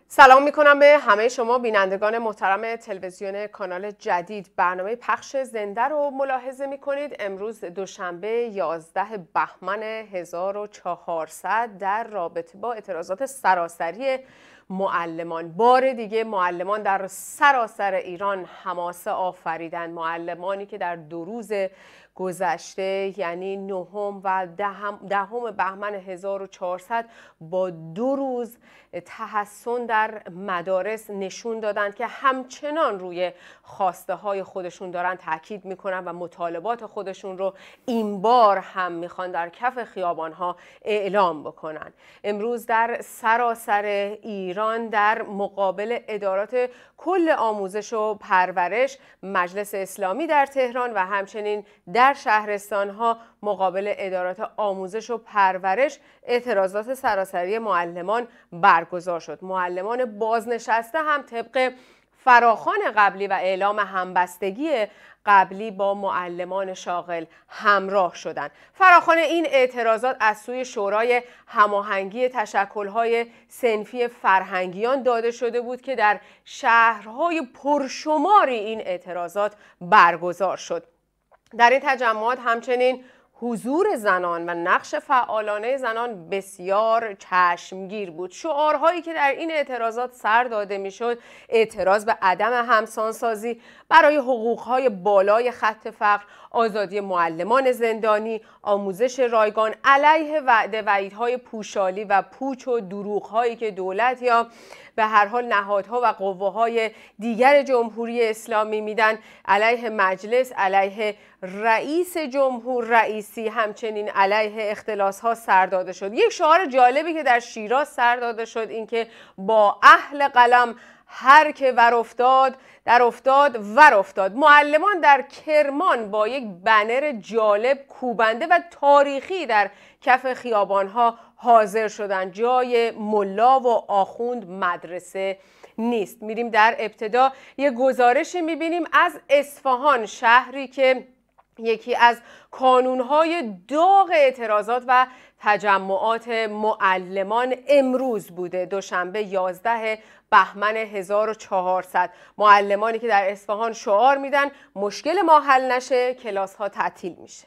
سلام میکنم به همه شما بینندگان محترم تلویزیون کانال جدید. برنامه پخش زنده رو ملاحظه میکنید. امروز دوشنبه 11 بهمن 1400 در رابطه با اعتراضات سراسری معلمان. بار دیگه معلمان در سراسر ایران حماسه آفریدن. معلمانی که در 2 روز گذشته یعنی 9 و 10 بهمن 1400 با 2 روز تحصن در مدارس نشون دادند که همچنان روی خواسته های خودشون دارن تاکید میکنن و مطالبات خودشون رو این بار هم میخوان در کف خیابان ها اعلام بکنن. امروز در سراسر ایران در مقابل ادارات کل آموزش و پرورش، مجلس اسلامی در تهران و همچنین در شهرستان ها مقابل ادارات آموزش و پرورش اعتراضات سراسری معلمان برگزار شد. معلمان بازنشسته هم طبق فراخوان قبلی و اعلام همبستگی قبلی با معلمان شاغل همراه شدند. فراخوان این اعتراضات از سوی شورای هماهنگی تشکل‌های صنفی فرهنگیان داده شده بود که در شهرهای پرشماری این اعتراضات برگزار شد. در این تجمعات همچنین حضور زنان و نقش فعالانه زنان بسیار چشمگیر بود. شعارهایی که در این اعتراضات سر داده میشد اعتراض به عدم همسانسازی برای حقوقهای بالای خط فقر، آزادی معلمان زندانی، آموزش رایگان، علیه وعده وعیدهای پوشالی و پوچ و دروغهایی که دولت یا به هر حال نهادها و قوه‌های دیگر جمهوری اسلامی میدن، علیه مجلس، علیه رئیس جمهور رئیسی، همچنین علیه اختلاس‌ها سر داده شد. یک شعار جالبی که در شیراز سر داده شد این که با اهل قلم هر که ور افتاد در افتاد ور افتاد. معلمان در کرمان با یک بنر جالب، کوبنده و تاریخی در کف خیابانها حاضر شدند. جای ملا و آخوند مدرسه نیست. میریم در ابتدا یک گزارشی میبینیم از اصفهان، شهری که یکی از کانونهای داغ اعتراضات و تجمعات معلمان امروز بوده. دوشنبه 11 بهمن 1400 معلمانی که در اصفهان شعار میدن مشکل ما حل نشه کلاس ها تعطیل میشه.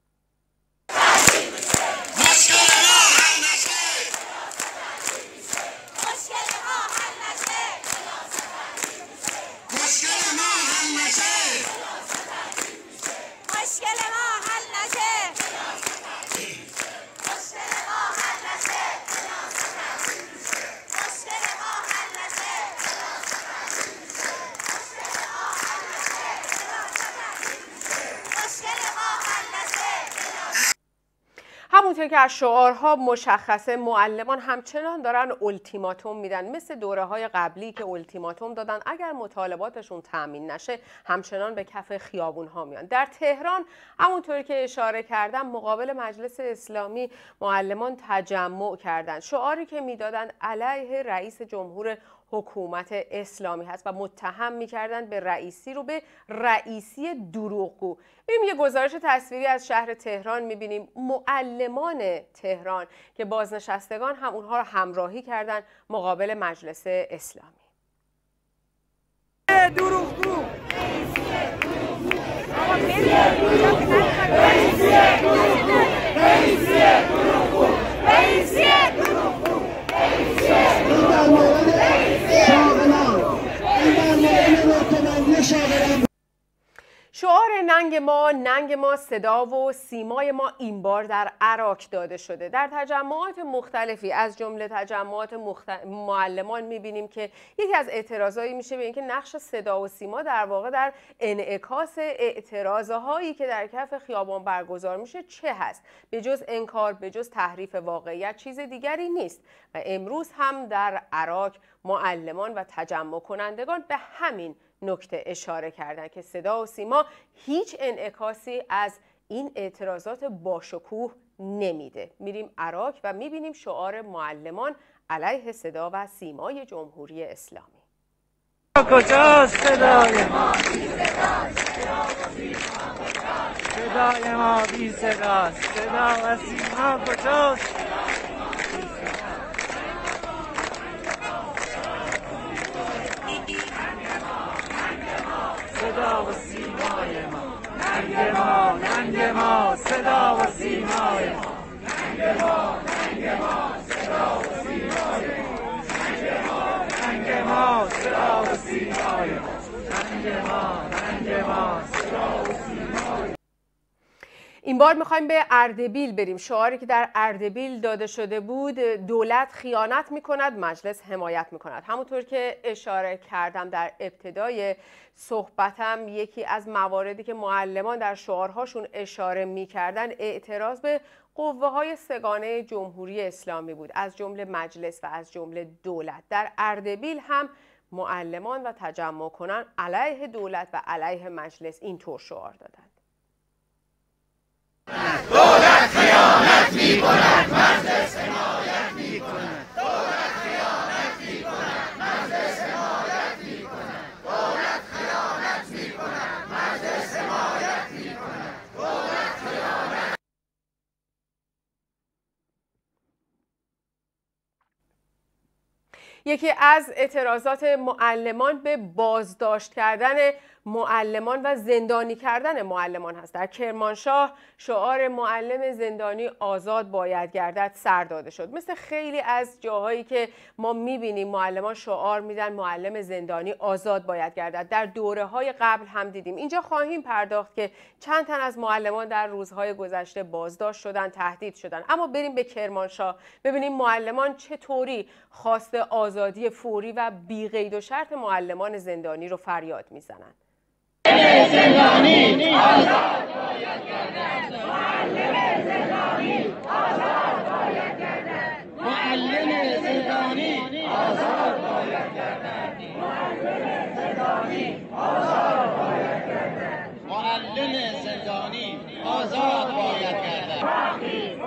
همونطور که از شعارها مشخصه معلمان همچنان دارن التیماتوم میدن، مثل دوره‌های قبلی که التیماتوم دادن اگر مطالباتشون تامین نشه همچنان به کف خیابون‌ها میان. در تهران همونطور که اشاره کردم مقابل مجلس اسلامی معلمان تجمع کردند. شعاری که میدادن علیه رئیس جمهور حکومت اسلامی هست و متهم میکردن به رئیسی رو به رئیسی دروغگو. ببینیم یه گزارش تصویری از شهر تهران میبینیم. معلمان تهران که بازنشستگان هم اونها رو همراهی کردن مقابل مجلس اسلامی. دروغگو شعار ننگ ما صدا و سیمای ما این بار در عراق داده شده. در تجمعات مختلفی از جمله تجمعات معلمان میبینیم که یکی از اعتراضایی میشه به اینکه نقش صدا و سیما در واقع در انعکاس اعتراضهایی که در کف خیابان برگزار میشه چه هست؟ به جز انکار، به جز تحریف واقعیت چیز دیگری نیست. و امروز هم در عراق معلمان و تجمع کنندگان به همین نکته اشاره کردن که صدا و سیما هیچ انعکاسی از این اعتراضات باشکوه نمیده. میریم عراق و میبینیم شعار معلمان علیه صدا و سیمای جمهوری اسلامی. کجاست صدای ما؟ صدای ما بی صداست. صدا و سیما کجاست؟ ننگ ما صدا و سیمای ما، ننگ ما صدا و سیمای ما، ننگ ما صدا و سیمای ما، ننگ ما صدا و سیمای ما. این بار میخوایم به اردبیل بریم. شعاری که در اردبیل داده شده بود دولت خیانت میکند، مجلس حمایت میکند. همونطور که اشاره کردم در ابتدای صحبتم، یکی از مواردی که معلمان در شعارهاشون اشاره میکردن اعتراض به قوه های سگانه جمهوری اسلامی بود، از جمله مجلس و از جمله دولت. در اردبیل هم معلمان و تجمع کنان علیه دولت و علیه مجلس اینطور شعار دادند: دولت خیانت می‌کند، مجلس حمایت می‌کند. دولت خیانت می‌کند، مجلس حمایت می‌کند. دولت خیانت می‌کند، مجلس حمایت می‌کند. دولت خیانت. یکی از اعتراضات معلمان به بازداشت کردن معلمان و زندانی کردن معلمان هست. در کرمانشاه شعار معلم زندانی آزاد باید گردد سر داده شد. مثل خیلی از جاهایی که ما میبینیم معلمان شعار میدن معلم زندانی آزاد باید گردد. در دوره‌های قبل هم دیدیم. اینجا خواهیم پرداخت که چند تن از معلمان در روزهای گذشته بازداشت شدن، تهدید شدن. اما بریم به کرمانشاه ببینیم معلمان چطوری خواست آزادی فوری و بی قید و شرط معلمان زندانی رو فریاد میزنند. زندانی آزاد باید گردد. معلم زندانی آزاد باید گردد. معلم زندانی آزاد باید گردد. معلم زندانی آزاد باید گردد. معلم زندانی آزاد باید گردد. معلم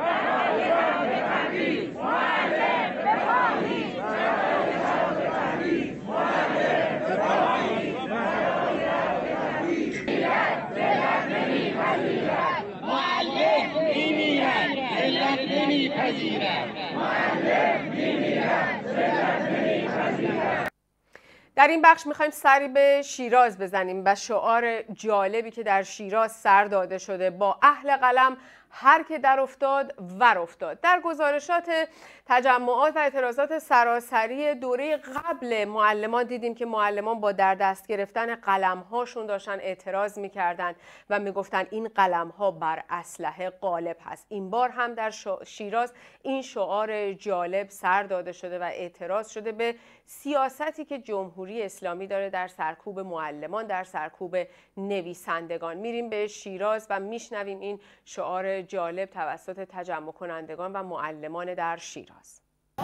میمیرد، علت نمیپذیرد. معلم میمیرد، علت نمیپذیرد. در این بخش میخوایم سری به شیراز بزنیم و شعار جالبی که در شیراز سر داده شده: با اهل قلم هر که در افتاد ور افتاد. در گزارشات تجمعات و اعتراضات سراسری دوره قبل معلمان دیدیم که معلمان با در دست گرفتن قلم‌هاشون داشتن اعتراض می‌کردن و میگفتن این قلم‌ها بر اسلحه غالب هست. این بار هم در شیراز این شعار جالب سر داده شده و اعتراض شده به سیاستی که جمهوری اسلامی داره در سرکوب معلمان، در سرکوب نویسندگان. میریم به شیراز و میشنویم این شعار جالب توسط تجمع کنندگان و معلمان در شیراز.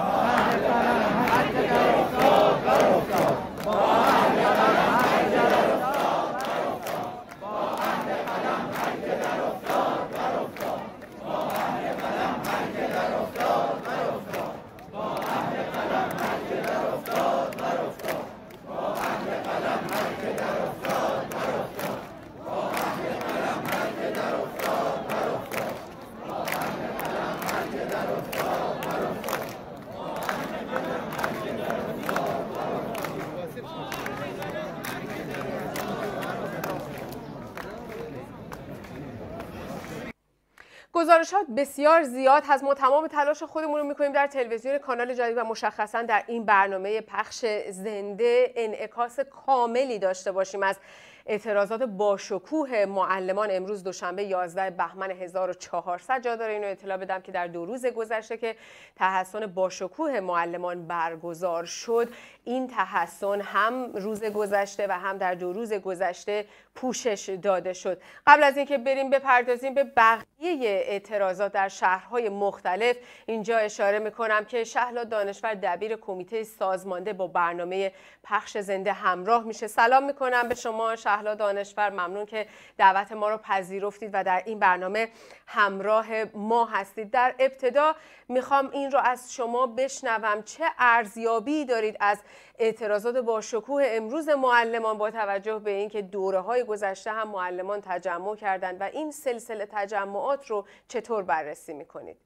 گزارشات بسیار زیاد هست. ما تمام تلاش خودمون رو میکنیم در تلویزیون کانال جدید و مشخصا در این برنامه پخش زنده انعکاس کاملی داشته باشیم از اعتراضات باشکوه معلمان. امروز دوشنبه 11 بهمن 1400 جا داره اینو اطلاع بدم که در 2 روز گذشته که تحسن باشکوه معلمان برگزار شد، این تحسن هم روز گذشته و هم در 2 روز گذشته پوشش داده شد. قبل از اینکه بریم بپردازیم به بقیه اعتراضات در شهرهای مختلف، اینجا اشاره میکنم که شهلا دانشور دبیر کمیته سازمانده با برنامه پخش زنده همراه میشه. سلام میکنم به شما شهلا دانشور، ممنون که دعوت ما رو پذیرفتید و در این برنامه همراه ما هستید. در ابتدا میخوام این رو از شما بشنوم، چه ارزیابی دارید از اعتراضات باشکوه امروز معلمان با توجه به اینکه دوره‌های گذشته هم معلمان تجمع کردند و این سلسله تجمعات رو چطور بررسی میکنید؟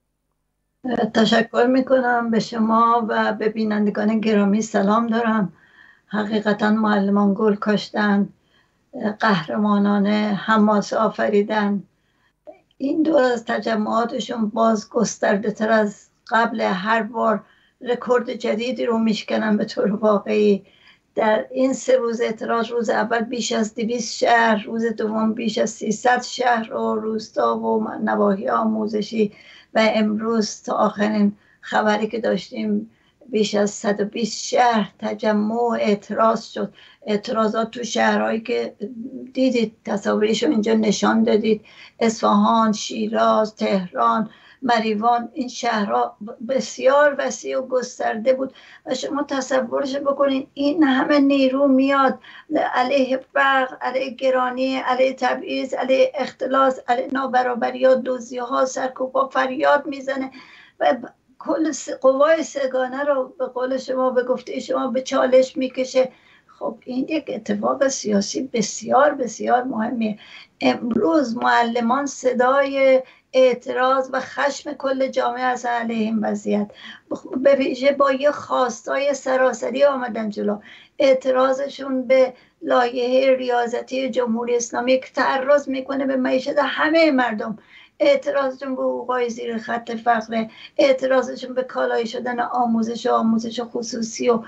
تشکر میکنم به شما و به بینندگان گرامی سلام دارم. حقیقتا معلمان گل کاشتن قهرمانانه حماسه آفریدن. این دور از تجمعاتشون باز گسترده تر از قبل، هر بار رکورد جدیدی رو میشکنن به طور واقعی. در این 3 روز اعتراض، روز اول بیش از 200 شهر، روز دوم بیش از 300 شهر و روستا و نواحی آموزشی و امروز تا آخرین خبری که داشتیم بیش از 120 شهر تجمع اعتراض شد. اعتراضات تو شهرهایی که دیدید، تصاویرشو اینجا نشان دادید، اصفهان، شیراز، تهران، مریوان، این شهرها بسیار وسیع و گسترده بود و شما تصورش بکنید این همه نیرو میاد علیه فقر، علیه گرانی، علیه تبعیض، علیه اختلاس، علیه نابرابری‌ها، دزدی‌ها، سرکوب‌ها فریاد میزنه و کل قوای سگانه رو به قول شما، به گفته شما، به چالش میکشه. خب این یک اتفاق سیاسی بسیار بسیار مهمیه. امروز معلمان صدای اعتراض و خشم کل جامعه از علیه این وضعیت، به ویژه با یه خواستای سراسری آمدن جلو. اعتراضشون به لایحه ریاضتی جمهوری اسلامی که تعرض میکنه به معیشت همه مردم، اعتراضشون به حقوقای زیر خط فقر، اعتراضشون به کالایی شدن آموزش خصوصی و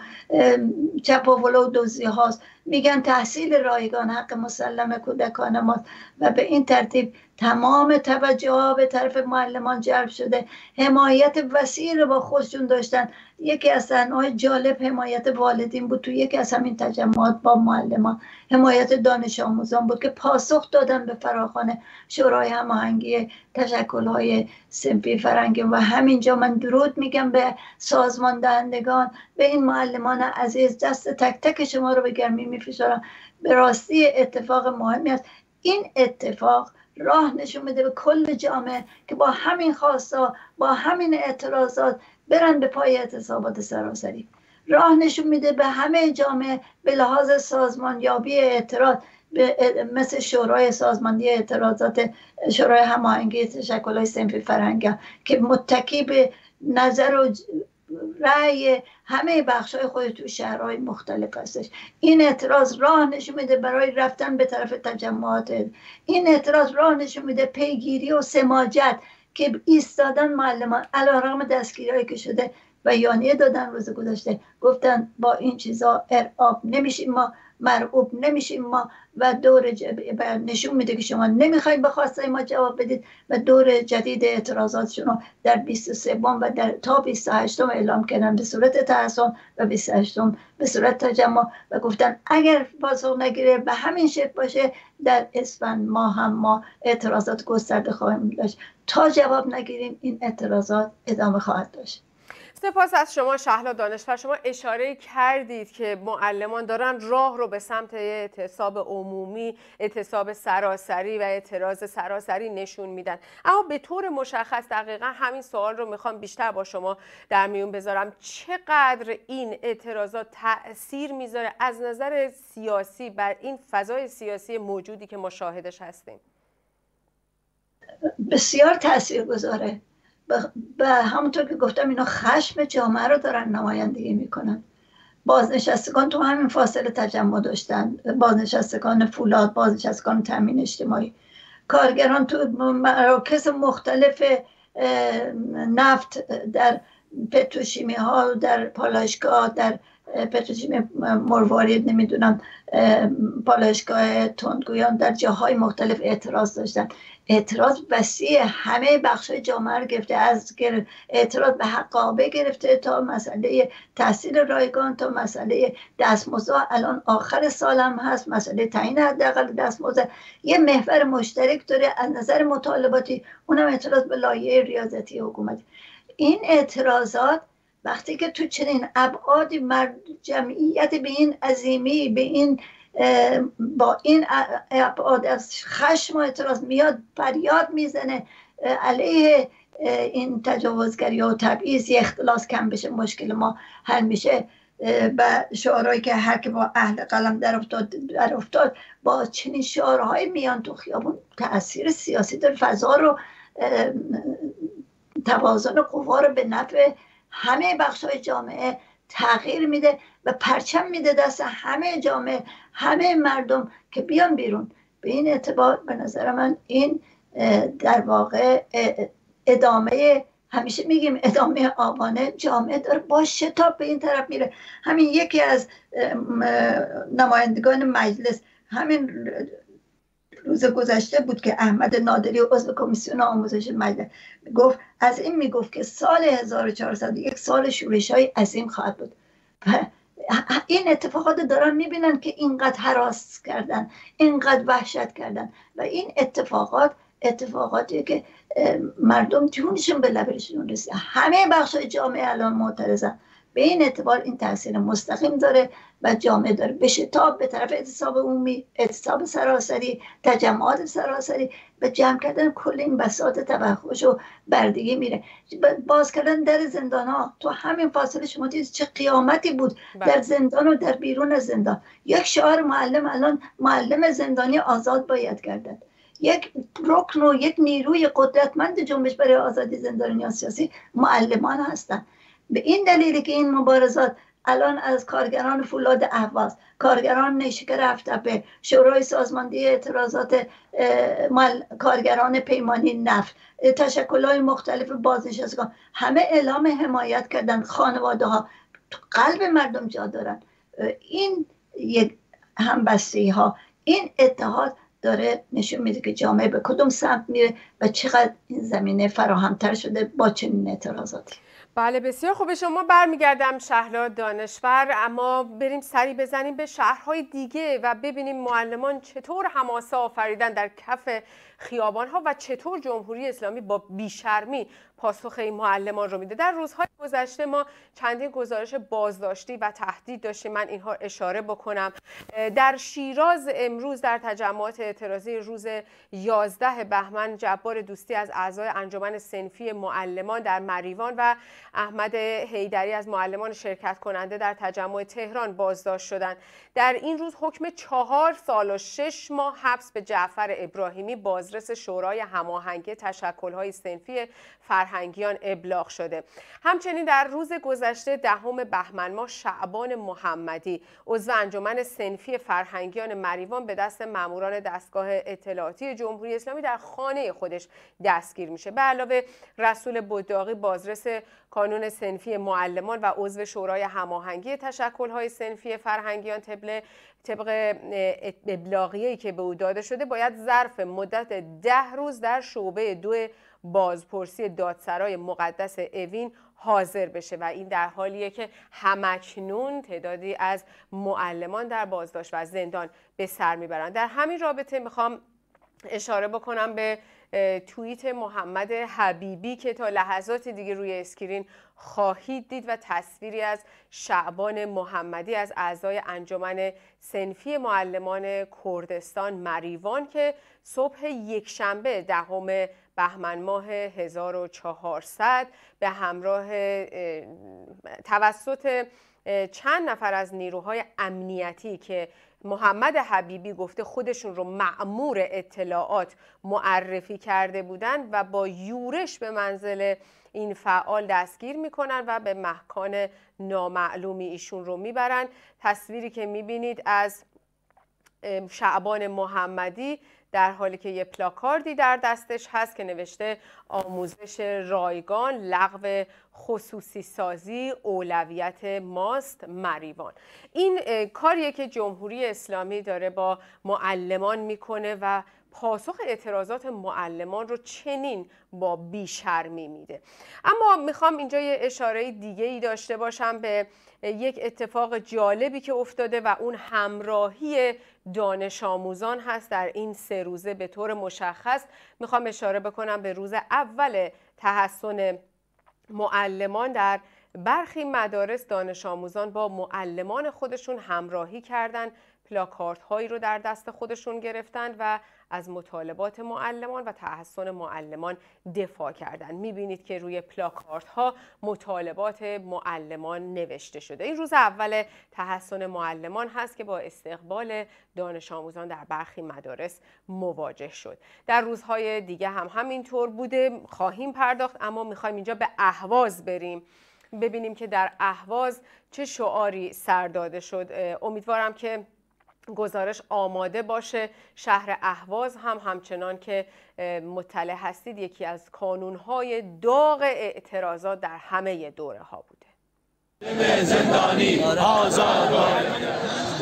چپاول و دزدی هاست. میگن تحصیل رایگان حق مسلم کودکان ماست و به این ترتیب تمام توجه ها به طرف معلمان جلب شده. حمایت وسیع رو با خودشون داشتن. یکی از صحنه‌های جالب حمایت والدین بود تو یکی از همین تجمعات با معلمان. حمایت دانش آموزان بود که پاسخ دادن به فراخوان شورای هماهنگی تشکل‌های صنفی فرهنگی. و همینجا من درود میگم به سازمان دهندگان، به این معلمان عزیز، دست تک تک شما رو به گرمی میفشارم. به راستی اتفاق مهمی است. این اتفاق راه نشون میده به کل جامعه که با همین خواستا، با همین اعتراضات برن به پای اعتصابات سراسری. راه نشون میده به همه جامعه به لحاظ سازمانیابی اعتراض، مثل شورای سازمانی اعتراضات، شورای هماهنگی تشکل‌های صنفی فرهنگی که متکی به نظر و رأی همه بخش‌های خود تو شهرهای مختلف هستش. این اعتراض راه نشون میده برای رفتن به طرف تجمعات. این اعتراض راه نشون میده پیگیری و سماجت که ایستادن معلمان علیرغم دستگیری‌هایی که شده بیانیه دادن روز گذشته، گفتن با این چیزا ارعاب نمیشیم، ما مرعوب نمیشیم ما، و دور نشون میده که شما نمیخواید به خواستای ما جواب بدید و دور جدید اعتراضاتشون رو در 23 و تا 28 اعلام کردن به صورت تحصن و 28 به صورت تجمع و گفتن اگر پاسخ نگیره به همین شکل باشه در اسفند ما اعتراضات گسترده خواهیم داشت. تا جواب نگیریم این اعتراضات ادامه خواهد داشت. سپاس از شما شهلا دانشور. شما اشاره کردید که معلمان دارن راه رو به سمت اعتصاب عمومی، اعتصاب سراسری و اعتراض سراسری نشون میدن. اما به طور مشخص دقیقا همین سوال رو میخوام بیشتر با شما در میون بذارم. چقدر این اعتراضات تأثیر میذاره از نظر سیاسی بر این فضای سیاسی موجودی که ما شاهدش هستیم؟ بسیار تأثیر گذاره. به همونطور که گفتم اینا خشم جامعه رو دارن نمایندگی میکنن. بازنشستگان تو همین فاصله تجمع داشتن، بازنشستگان فولاد، بازنشستگان تامین اجتماعی، کارگران تو مراکز مختلف نفت، در پتروشیمی ها، در پالایشگاه، در پتروشیمی مروارید، نمیدونم پالایشگاه تندگویان، در جاهای مختلف اعتراض داشتن. اعتراض وسیع همه بخش‌های جامعه رو گرفته، از اعتراض به حقابه گرفته تا مسئله تحصیل رایگان، تا مسئله دستمزد، الان آخر سال هم هست مسئله تعیین حداقل دستمزد. یه محور مشترک داره از نظر مطالباتی، اونم اعتراض به لایحه ریاضتی حکومتی. این اعتراضات وقتی که تو چنین ابعادی جمعیت به این عظیمی، به این با این ابعاد از خشم و اعتراض میاد فریاد میزنه علیه این تجاوزگری و تبعیض، اختلاس کم بشه، مشکل ما حل میشه. و شعارهایی که هر که با اهل قلم در افتاد با چنین شعارهایی میان تو خیابون، تأثیر سیاسی در فضا رو، توازن قوا رو به نفع همه بخش‌های جامعه تغییر میده و پرچم میده دست همه جامعه، همه مردم که بیان بیرون. به این اعتبار به نظر من این در واقع ادامه، همیشه میگیم ادامه آبانه جامعه داره با شتاب به این طرف میره. همین یکی از نمایندگان مجلس همین روز گذشته بود که احمد نادری عضو کمیسیون آموزش مجلس گفت، از این میگفت که سال 1400 یک سال شورش‌های عظیم خواهد بود. این اتفاقات دارن میبینن که اینقدر هراس کردن، اینقدر وحشت کردن و این اتفاقاتی که مردم جونشون به لبشون رسید. همه بخش‌های جامعه الان معترضن. به این اعتبار این تاثیر مستقیم داره و جامعه داره به شتاب به طرف اعتصاب عمومی، اعتصاب سراسری، تجمعات سراسری و جمع کردن کل این بساط توحش و بردگی میره. باز کردن در زندان ها، تو همین فاصله شما دید چه قیامتی بود در زندان و در بیرون از زندان. یک شعار معلم الان معلم زندانی آزاد باید گردد. یک رکن و یک نیروی قدرتمند جنبش برای آزادی زندانیان سیاسی معلمان هستند. به این دلیلی که این مبارزات الان از کارگران فولاد اهواز، کارگران نیشکر هفت‌تپه، شورای سازماندهی اعتراضات کارگران پیمانی نفت، تشکل‌های مختلف بازنشستگان، همه اعلام حمایت کردن. خانواده ها تو قلب مردم جا دارن. این یک همبستگی ها، این اتحاد داره نشون میده که جامعه به کدوم سمت میره و چقدر این زمینه فراهمتر شده با چنین اعتراضاتی. بله بسیار خوب. شما برمیگردم شهلا دانشور، اما بریم سری بزنیم به شهرهای دیگه و ببینیم معلمان چطور حماسه آفریدن در کف خیابان‌ها و چطور جمهوری اسلامی با بیشرمی پاسخ این معلمان رو میده. در روزهای گذشته ما چندین گزارش بازداشتی و تهدید داشتیم، من اینها اشاره بکنم. در شیراز امروز در تجمعات اعتراضی روز 11 بهمن جبار دوستی از اعضای انجمن صنفی معلمان در مریوان و احمد حیدری از معلمان شرکت کننده در تجمع تهران بازداشت شدند. در این روز حکم 4 سال و 6 ماه حبس به جعفر ابراهیمی بازرس شورای هماهنگی تشکل‌های صنفی فرهنگیان ابلاغ شده. همچنین در روز گذشته 10 بهمن ماه شعبان محمدی عضو انجمن صنفی فرهنگیان مریوان به دست ماموران دستگاه اطلاعاتی جمهوری اسلامی در خانه خودش دستگیر میشه. به علاوه رسول بوداقی بازرس کانون صنفی معلمان و عضو شورای هماهنگی تشکل‌های صنفی فرهنگیان طبق ابلاغیه‌ای که به او داده شده باید ظرف مدت 10 روز در شعبه 2 بازپرسی دادسرای مقدس اوین حاضر بشه و این در حالیه که همکنون تعدادی از معلمان در بازداشت و زندان به سر میبرند. در همین رابطه میخوام اشاره بکنم به توییت محمد حبیبی که تا لحظات دیگه روی اسکرین خواهید دید و تصویری از شعبان محمدی از اعضای انجمن صنفی معلمان کردستان مریوان که صبح یکشنبه 10 بهمن ماه 1400 به همراه توسط چند نفر از نیروهای امنیتی که محمد حبیبی گفته خودشون رو مأمور اطلاعات معرفی کرده بودند و با یورش به منزل این فعال دستگیر میکنن و به مکان نامعلومی ایشون رو میبرن. تصویری که میبینید از شعبان محمدی در حالی که یه پلاکاردی در دستش هست که نوشته آموزش رایگان، لغو خصوصی سازی اولویت ماست مریوان. این کاریه که جمهوری اسلامی داره با معلمان میکنه و پاسخ اعتراضات معلمان رو چنین با بیشرمی میده. اما میخوام اینجا یه اشاره دیگه ای داشته باشم به یک اتفاق جالبی که افتاده و اون همراهی دانش آموزان هست در این 3 روزه. به طور مشخص میخوام اشاره بکنم به روز اول تحصن معلمان. در برخی مدارس دانش آموزان با معلمان خودشون همراهی کردن، پلاکارت هایی رو در دست خودشون گرفتن و از مطالبات معلمان و تحصن معلمان دفاع کردند. میبینید که روی پلاکارت ها مطالبات معلمان نوشته شده. این روز اول تحصن معلمان هست که با استقبال دانش آموزان در برخی مدارس مواجه شد. در روزهای دیگه هم همینطور بوده، خواهیم پرداخت، اما میخوایم اینجا به اهواز بریم ببینیم که در اهواز چه شعاری سر داده شد. امیدوارم که گزارش آماده باشه. شهر اهواز هم همچنان که مطلع هستید یکی از کانونهای داغ اعتراضات در همه دوره ها بوده. زندانی آزاد باید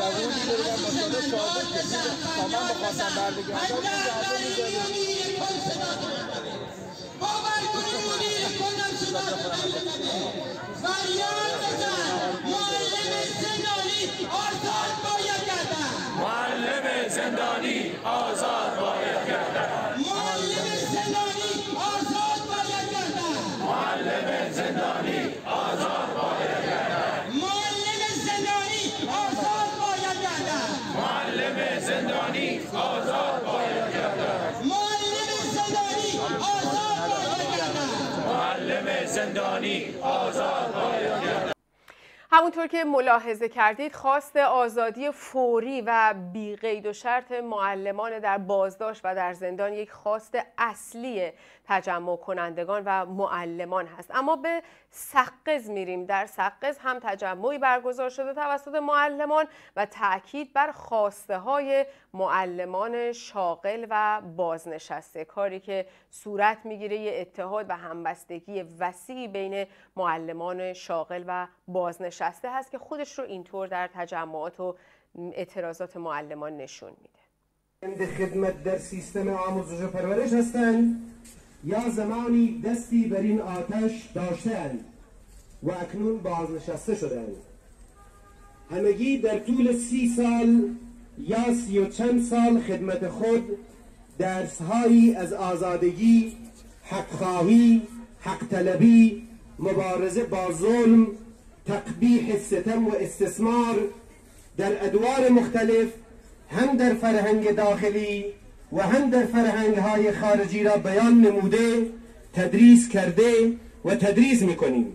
معلم زندانی آزاد باید گردد. معلم زندانی آزاد باید گردد. معلم زندانی آزاد باید گردد. معلم زندانی آزاد باید گردد. معلم زندانی آزاد باید گردد. معلم زندانی آزاد باید گردد. معلم زندانی آزاد باید گردد. همونطور که ملاحظه کردید خواست آزادی فوری و بی قید و شرط معلمان در بازداشت و در زندان یک خواست اصلی تجمع کنندگان و معلمان هست. اما به سقز میریم. در سقز هم تجمعی برگزار شده توسط معلمان و تأکید بر خواسته های معلمان شاغل و بازنشسته، کاری که صورت میگیره یه اتحاد و همبستگی وسیعی بین معلمان شاغل و بازنشسته هست که خودش رو اینطور در تجمعات و اعتراضات معلمان نشون میده. خدمت در سیستم آموزش و پرورش هستند یا زمانی دستی بر این آتش داشته‌اند و اکنون بازنشسته شدند. همگی در طول 30 سال یا 30 و چند سال خدمت خود درسهایی از آزادگی، حق‌خواهی، حق طلبی، مبارزه با ظلم، تقبیح ستم و استثمار در ادوار مختلف هم در فرهنگ داخلی و هم در فرهنگ‌های خارجی را بیان نموده، تدریس کرده و تدریس می‌کنیم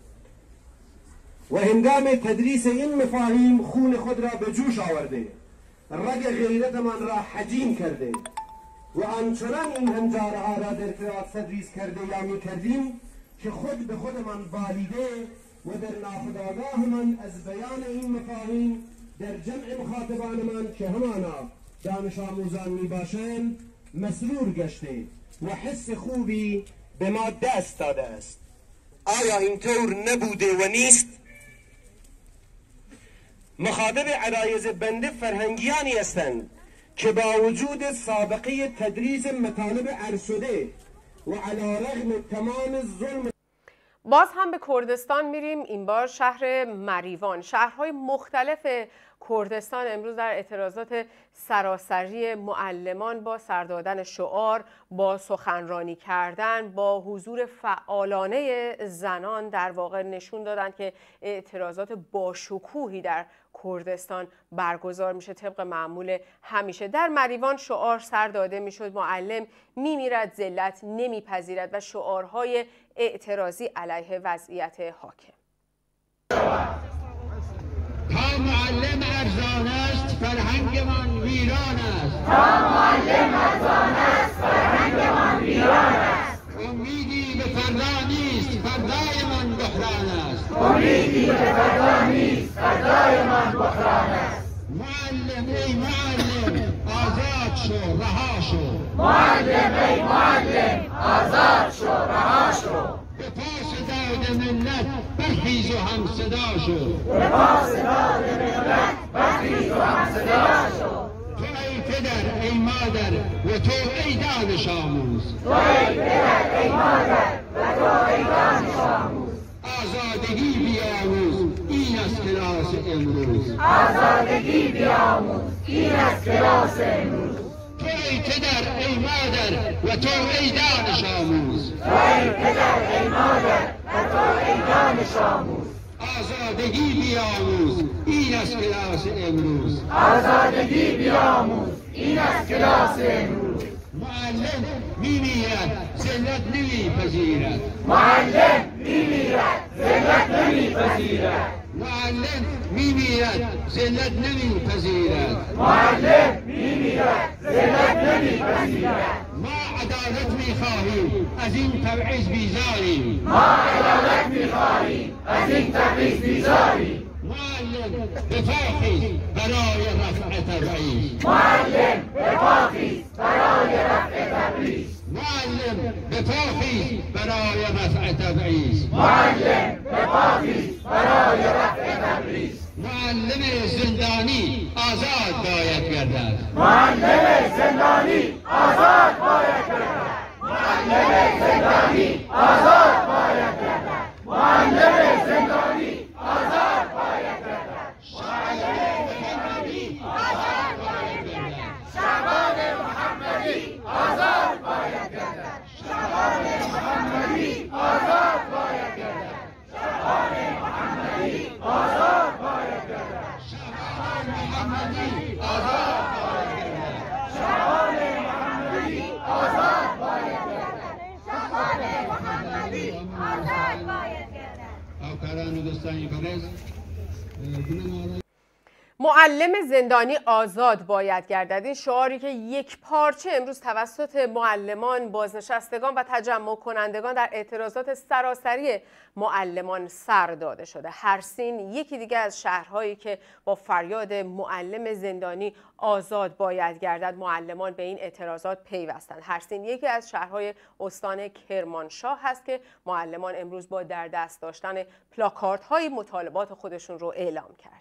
و هنگام تدریس این مفاهیم خون خود را به جوش آورده، رگ غیرتمان را حجیم کرده و آنچنان این هنجارها را در کلاس تدریس کرده یا می‌کردیم که خود به خودمان بالیده و در ناخودآگاهمان از بیان این مفاهیم در جمع مخاطبانمان که همانا دانش آموزان می باشند مسرور گشته و حس خوبی به ما دست داده است. آیا اینطور نبوده و نیست؟ مخاطب عرایض بنده فرهنگیانی هستند که با وجود سابقه تدریس مطالب عرض و علی رغم تمام ظلم. باز هم به کردستان میریم. این بار شهر مریوان. شهرهای مختلف کردستان امروز در اعتراضات سراسری معلمان با سر دادن شعار، با سخنرانی کردن، با حضور فعالانه زنان در واقع نشون دادند که اعتراضات باشکوهی در کردستان برگزار میشه طبق معمول همیشه. در مریوان شعار سر داده میشد: معلم میمیرد، ذلت نمیپذیرد و شعارهای اعتراضی علیه وضعیت حاکم. تا معلم ارزان است فرهنگمان ویران است. تا معلم ارزان است فرهنگمان ویران است. امیدی به فردا نیست فردایمان بحران است. امیدی به فردا نیست فردایمان بحران است. معلم ای معلم آزاد شو رها شو. معلم ای معلم آزاد شو رها شو. به پاس داد ملت برخیز و هم صدا شو. به پاس داد ملت برخیز و هم صدا شو. تو ای پدر ای مادر و تو ای دانش آموز. تو ای پدر ای مادر و تو ای دانش آموز. آزادگی بیاموز این از کلاس امروز. آزادگی بیاموز این از کلاس امروز. تو ای پدر ای مادر و تو ای دانش آموز. تو ای پدر ای مادر و تو ای دانش آموز. آزادگی بیاموز این از کلاس امروز. آزادگی بیاموز این از کلاس امروز. معلم میمیرد ذلت نمیپذیرد. معلم میمیرد ذلت نمیپذیرد. معلم میمیرد ذلت نمیپذیرد. معلم میمیرد ذلت نمیپذیرد. ما عدالت میخواهیم از این تبعیض بیزاریم. ما عدالت میخواهیم از این تبعیض بیزاریم. معلم بپاخیز برای رفع تبعیض. معلم بپاخیز برای رفع تبعیض. معلم بپاخیز برای رفع تبعیض. معلم بپاخیز برای رفع تبعیض. معلم زندانی آزاد باید گردد. معلم زندانی آزاد باید گردد. معلم زندانی آزاد باید گردد. معلم زندانی آزاد باید گردد. معلم زندانی آزاد باید گردد. شعبان محمدی آزاد باید گردد. شعبان محمدی آزاد باید گردد. شعبان محمدی آزاد باید گردد. شعبان محمدی آزاد باید گردد. شعبان محمدی آزاد باید گردد. شعبان محمدی آزاد باید گردد. همکاران و دوستان عزیز، معلم زندانی آزاد باید گردد. این شعاری که یک پارچه امروز توسط معلمان، بازنشستگان و تجمع کنندگان در اعتراضات سراسری معلمان سر داده شده. هرسین یکی دیگه از شهرهایی که با فریاد معلم زندانی آزاد باید گردد معلمان به این اعتراضات پیوستند. هرسین یکی از شهرهای استان کرمانشاه هست که معلمان امروز با در دست داشتن پلاکاردهای مطالبات خودشون رو اعلام کردند.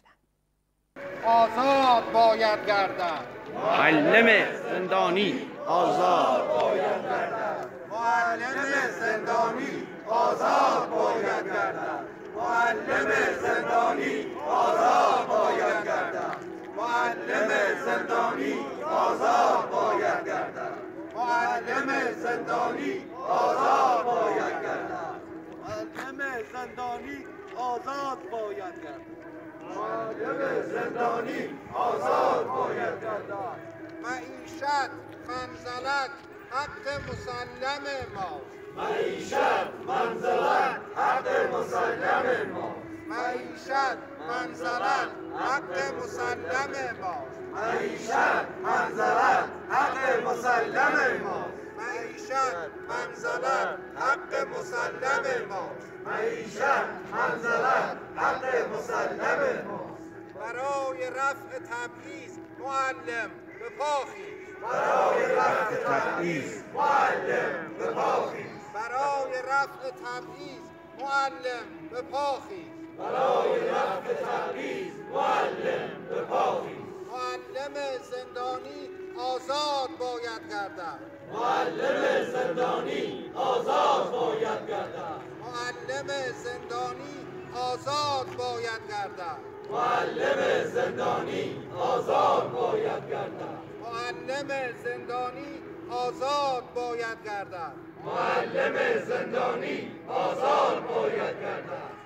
آزاد باید گردد. معلم زندانی آزاد باید گردد. معلم زندانی آزاد باید گردد. معلم زندانی آزاد باید گردد. معلم زندانی آزاد باید گردد. معلم زندانی آزاد باید گردد. معلم زندانی آزاد باید گردد. معلم زندانی آزاد باید گردد. معیشت منزلت حق مسلم ماست. معیشت منزلت حق مسلم ماست. معیشت منزلت حق مسلم ماست. معیشت منزلت حق مسلم ماست. معیشت منزلت حق مسلم ماست. معیشت منزلت حق مسلم ماست. برای رفع تبعیض معلم بپاخیز. برای رفع تبعیض معلم بپاخیز. برای رفع تبعیض معلم بپاخیز. برای رفع تبعیض معلم بپاخیز. معلم زندانی آزاد باید گردد. معلم زندانی آزاد باید گردد. معلم زندانی آزاد باید گردد. معلم زندانی آزاد باید گردد. معلم زندانی آزاد باید گردد. معلم زندانی آزاد باید گردد.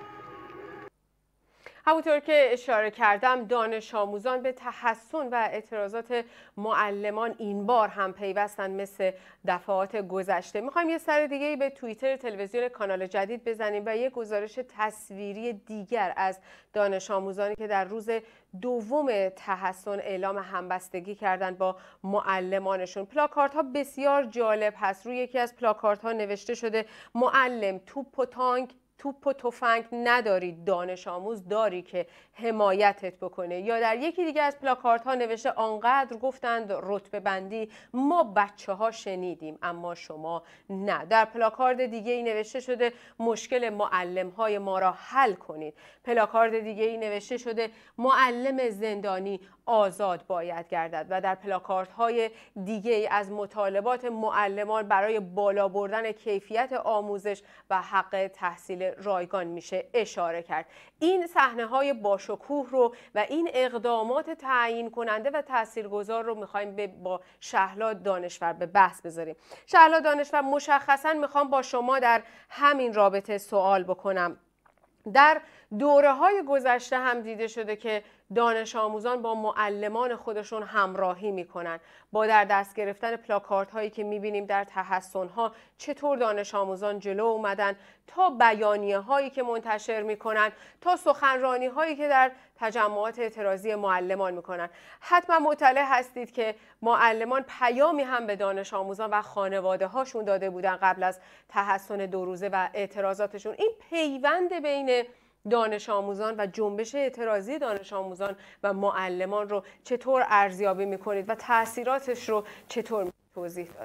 همونطور که اشاره کردم دانش آموزان به تحسن و اعتراضات معلمان این بار هم پیوستن مثل دفعات گذشته. میخوایم یه سر دیگه به توییتر تلویزیون کانال جدید بزنیم و یه گزارش تصویری دیگر از دانش آموزانی که در روز دوم تحسن اعلام همبستگی کردند با معلمانشون. پلاکارت ها بسیار جالب هست. روی یکی از پلاکارت ها نوشته شده معلم توپ و تفنگ نداری، دانش آموز داری که حمایتت بکنه. یا در یکی دیگه از پلاکارت ها نوشته آنقدر گفتند رتبه بندی ما بچه ها شنیدیم اما شما نه. در پلاکارد دیگه ای نوشته شده مشکل معلم های ما را حل کنید. پلاکارد دیگه ای نوشته شده معلم زندانی آزاد باید گردد. و در پلاکاردهای دیگه ای از مطالبات معلمان برای بالا بردن کیفیت آموزش و حق تحصیل رایگان میشه اشاره کرد. این صحنه های باشکوه رو و این اقدامات تعیین کننده و تاثیرگذار رو میخوایم با شهلا دانشور به بحث بذاریم. شهلا دانشور، مشخصا میخوام با شما در همین رابطه سوال بکنم. در دوره‌های گذشته هم دیده شده که دانش آموزان با معلمان خودشون همراهی میکنن. با در دست گرفتن پلاکارت هایی که میبینیم در تحصن ها چطور دانش آموزان جلو اومدن، تا بیانیه هایی که منتشر میکنن، تا سخنرانی هایی که در تجمعات اعتراضی معلمان میکنن. حتما مطلع هستید که معلمان پیامی هم به دانش آموزان و خانواده هاشون داده بودن قبل از تحصن 2 روزه و اعتراضاتشون. این پیوند بین دانش آموزان و جنبش اعتراضی دانش آموزان و معلمان رو چطور ارزیابی میکنید و تاثیراتش رو چطور توضیح داد؟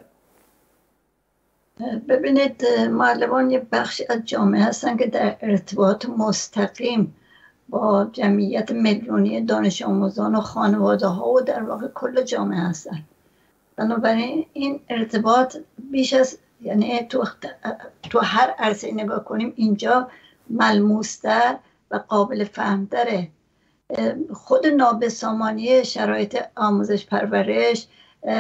ببینید، معلمان یه بخشی از جامعه هستن که در ارتباط مستقیم با جمعیت میلیونی دانش آموزان و خانواده ها و در واقع کل جامعه هستن. بنابراین این ارتباط بیش از، یعنی تو هر عرصه نگاه کنیم اینجا ملموستر و قابل فهمتره. خود نابسامانی شرایط آموزش پرورش،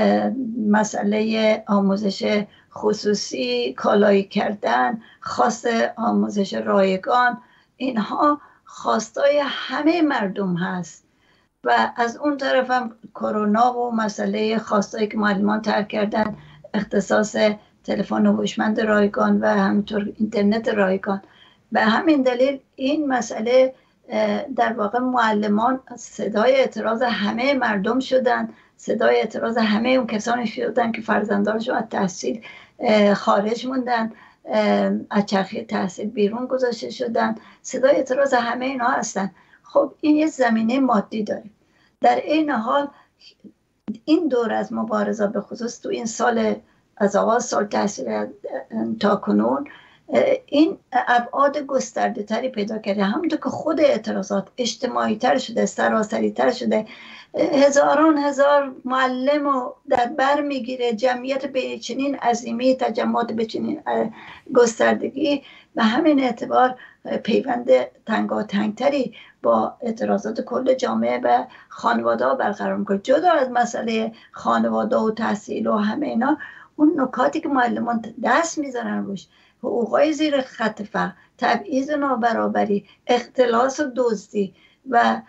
مسئله آموزش خصوصی، کالایی کردن، خواست آموزش رایگان، اینها خواستای همه مردم هست. و از اون طرف هم کرونا و مسئله خواستایی که معلمان ترک کردن، اختصاص تلفن هوشمند رایگان و همینطور اینترنت رایگان. به همین دلیل این مسئله در واقع معلمان صدای اعتراض همه مردم شدن، صدای اعتراض همه اون کسانی شدن که فرزندانشون از تحصیل خارج موندن، از چرخه تحصیل بیرون گذاشته شدن، صدای اعتراض همه اینا هستن. خب این یه زمینه مادی داره. در این حال این دور از مبارزه به خصوص تو این سال، از آغاز سال تحصیل تا کنون، این ابعاد گسترده تری پیدا کرده. همونطور که خود اعتراضات اجتماعی تر شده، سراسری تر شده، هزاران هزار معلم رو در بر میگیره، جمعیت به چنین عظیمی، تجمعات به چنین گستردگی، و همین اعتبار پیوند تنگاتنگتری با اعتراضات کل جامعه و خانواده ها برقرار میکنه. جدا از مسئله خانواده و تحصیل و همه اینا، اون نکاتی که معلمان دست میذارن روش، حقوقای زیر خط فقر، تبعیض نابرابری، اختلاس و دزدی و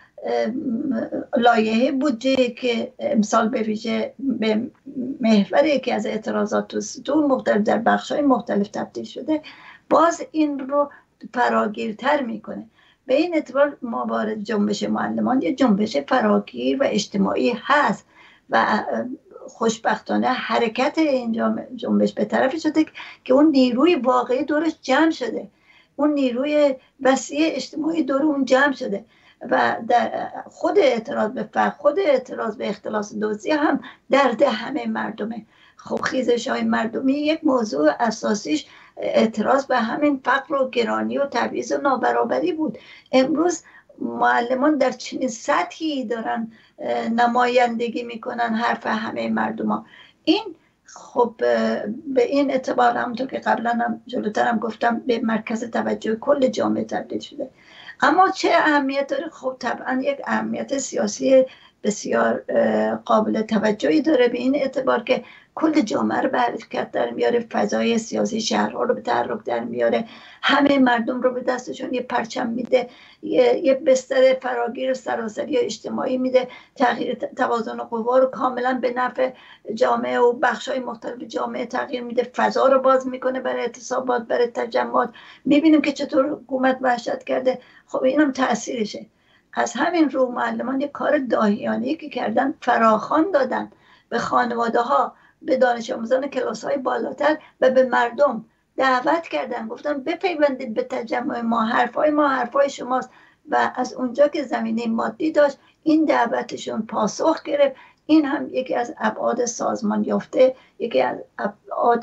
لایحه بودجه که امسال به ویژه به محور یکی از اعتراضات تو سطوح مختلف در بخش‌های مختلف تبدیل شده، باز این رو فراگیرتر میکنه. به این اعتبار مبارزه جنبش معلمان یه جنبش فراگیر و اجتماعی هست و خوشبختانه حرکت این جنبش به طرفی شده که اون نیروی واقعی دورش جمع شده، اون نیروی وسیع اجتماعی دور اون جمع شده و در خود اعتراض به فقر، خود اعتراض به اختلاس دزدی هم درد همه مردمه. خب خیزش های مردمی یک موضوع اساسیش اعتراض به همین فقر و گرانی و تبعیض و نابرابری بود. امروز معلمان در چنین سطحی دارن نمایندگی میکنن حرف همه مردم ها. این خب به این اعتبار همونطور که قبلا هم جلوترم گفتم به مرکز توجه کل جامعه تبدیل شده. اما چه اهمیت داره؟ خب طبعا یک اهمیت سیاسی بسیار قابل توجهی داره، به این اعتبار که کل جامعه رو به حرکت در میاره، فضای سیاسی شهرها رو به تحرک در میاره، همه مردم رو به دستشون یه پرچم میده، یه بستر فراگیر سراسری اجتماعی میده، تغییر توازن قوا رو کاملا به نفع جامعه و بخشای مختلف جامعه تغییر میده، فضا رو باز میکنه برای اعتصابات، برای تجمعات. میبینیم که چطور حکومت وحشت کرده. خب اینم تاثیرشه. از همین رو معلمان یک کار داهیانه‌ای که کردن، فراخوان دادن به خانواده ها، به دانش آموزان کلاس های بالاتر و به مردم دعوت کردن، گفتن بپیوندید به تجمع ما، حرفای ما حرفای شماست. و از اونجا که زمینه مادی داشت این دعوتشون پاسخ گرفت. این هم یکی از ابعاد سازمان یافته، یکی از ابعاد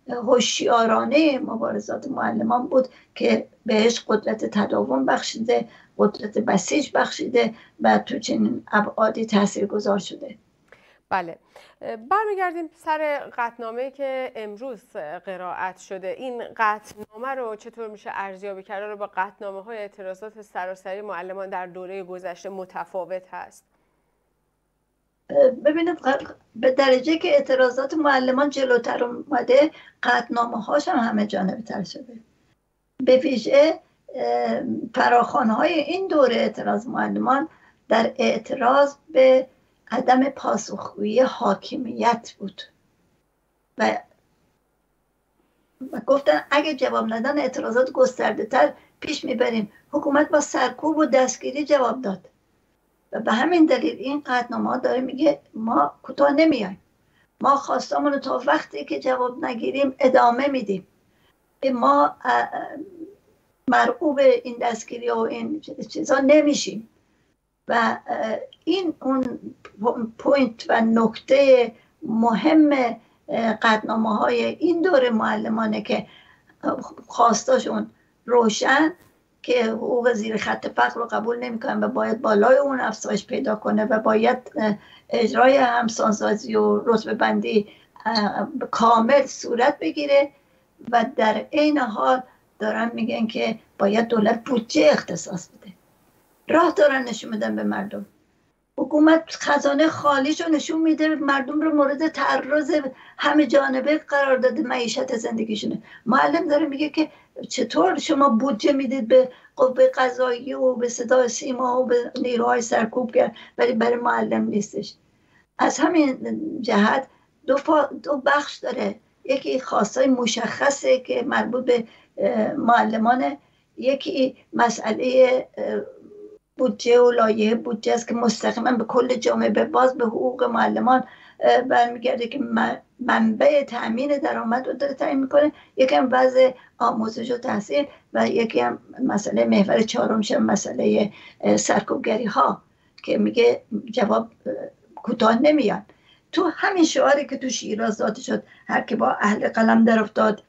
هوشیارانه مبارزات معلمان بود که بهش قدرت تداوم بخشیده، قدرت بسیج بخشیده و تو چنین ابعادی تاثیرگذار شده. بله، برمیگردیم سر قطعنامه‌ای که امروز قرائت شده. این قطعنامه رو چطور میشه ارزیابی کرد؟ رو با قطعنامه‌های اعتراضات سراسری معلمان در دوره گذشته متفاوت هست؟ ببینید، به درجه که اعتراضات معلمان جلوتر اومده، قطعنامه‌هاش هم همه جانبه تر شده. به ویژه فراخوان‌های این دوره اعتراض معلمان در اعتراض به عدم پاسخگویی حاکمیت بود و گفتن اگه جواب ندن اعتراضات گسترده تر پیش میبریم. حکومت با سرکوب و دستگیری جواب داد و به همین دلیل این قطعنامه ها داره میگه ما کوتاه نمیایم، ما خواستامون رو تا وقتی که جواب نگیریم ادامه میدیم، ما مرغوب این دستگیری و این چیزا نمیشیم. و این اون پوینت و نکته مهم قطعنامه های این دور معلمانه که خواستاشون روشن که حقوق زیر خط فقر رو قبول نمیکنن و باید بالای اون افزایش پیدا کنه و باید اجرای همسانسازی و رتبه بندی کامل صورت بگیره و در عین حال دارن میگن که باید دولت بودجه اختصاص بده. راه دارن نشون میدن به مردم. حکومت خزانه خالیشو نشون میده، مردم رو مورد تعرض همه جانبه قرار داده، معیشت زندگیشونه. معلم داره میگه که چطور شما بودجه میدید به قوه قضاییه و به صدا سیما و به نیروهای سرکوبگر ولی برای معلم نیستش. از همین جهت دو بخش داره، یکی خواستای مشخصه که مربوط به معلمانه، یکی مسئله بودجه و لایحه بودجه است که مستقیما به کل جامعه باز به حقوق معلمان برمیگرده که منبع تأمین درآمد رو داره تعیین میکنه. یکی هم وضع آموزش و تحصیل و یکی هم مسئله محور چهارمش مسئله سرکوبگری ها که میگه جواب کوتاه نمیاد. تو همین شعاری که تو شیراز داده شد هر که با اهل قلم در افتاد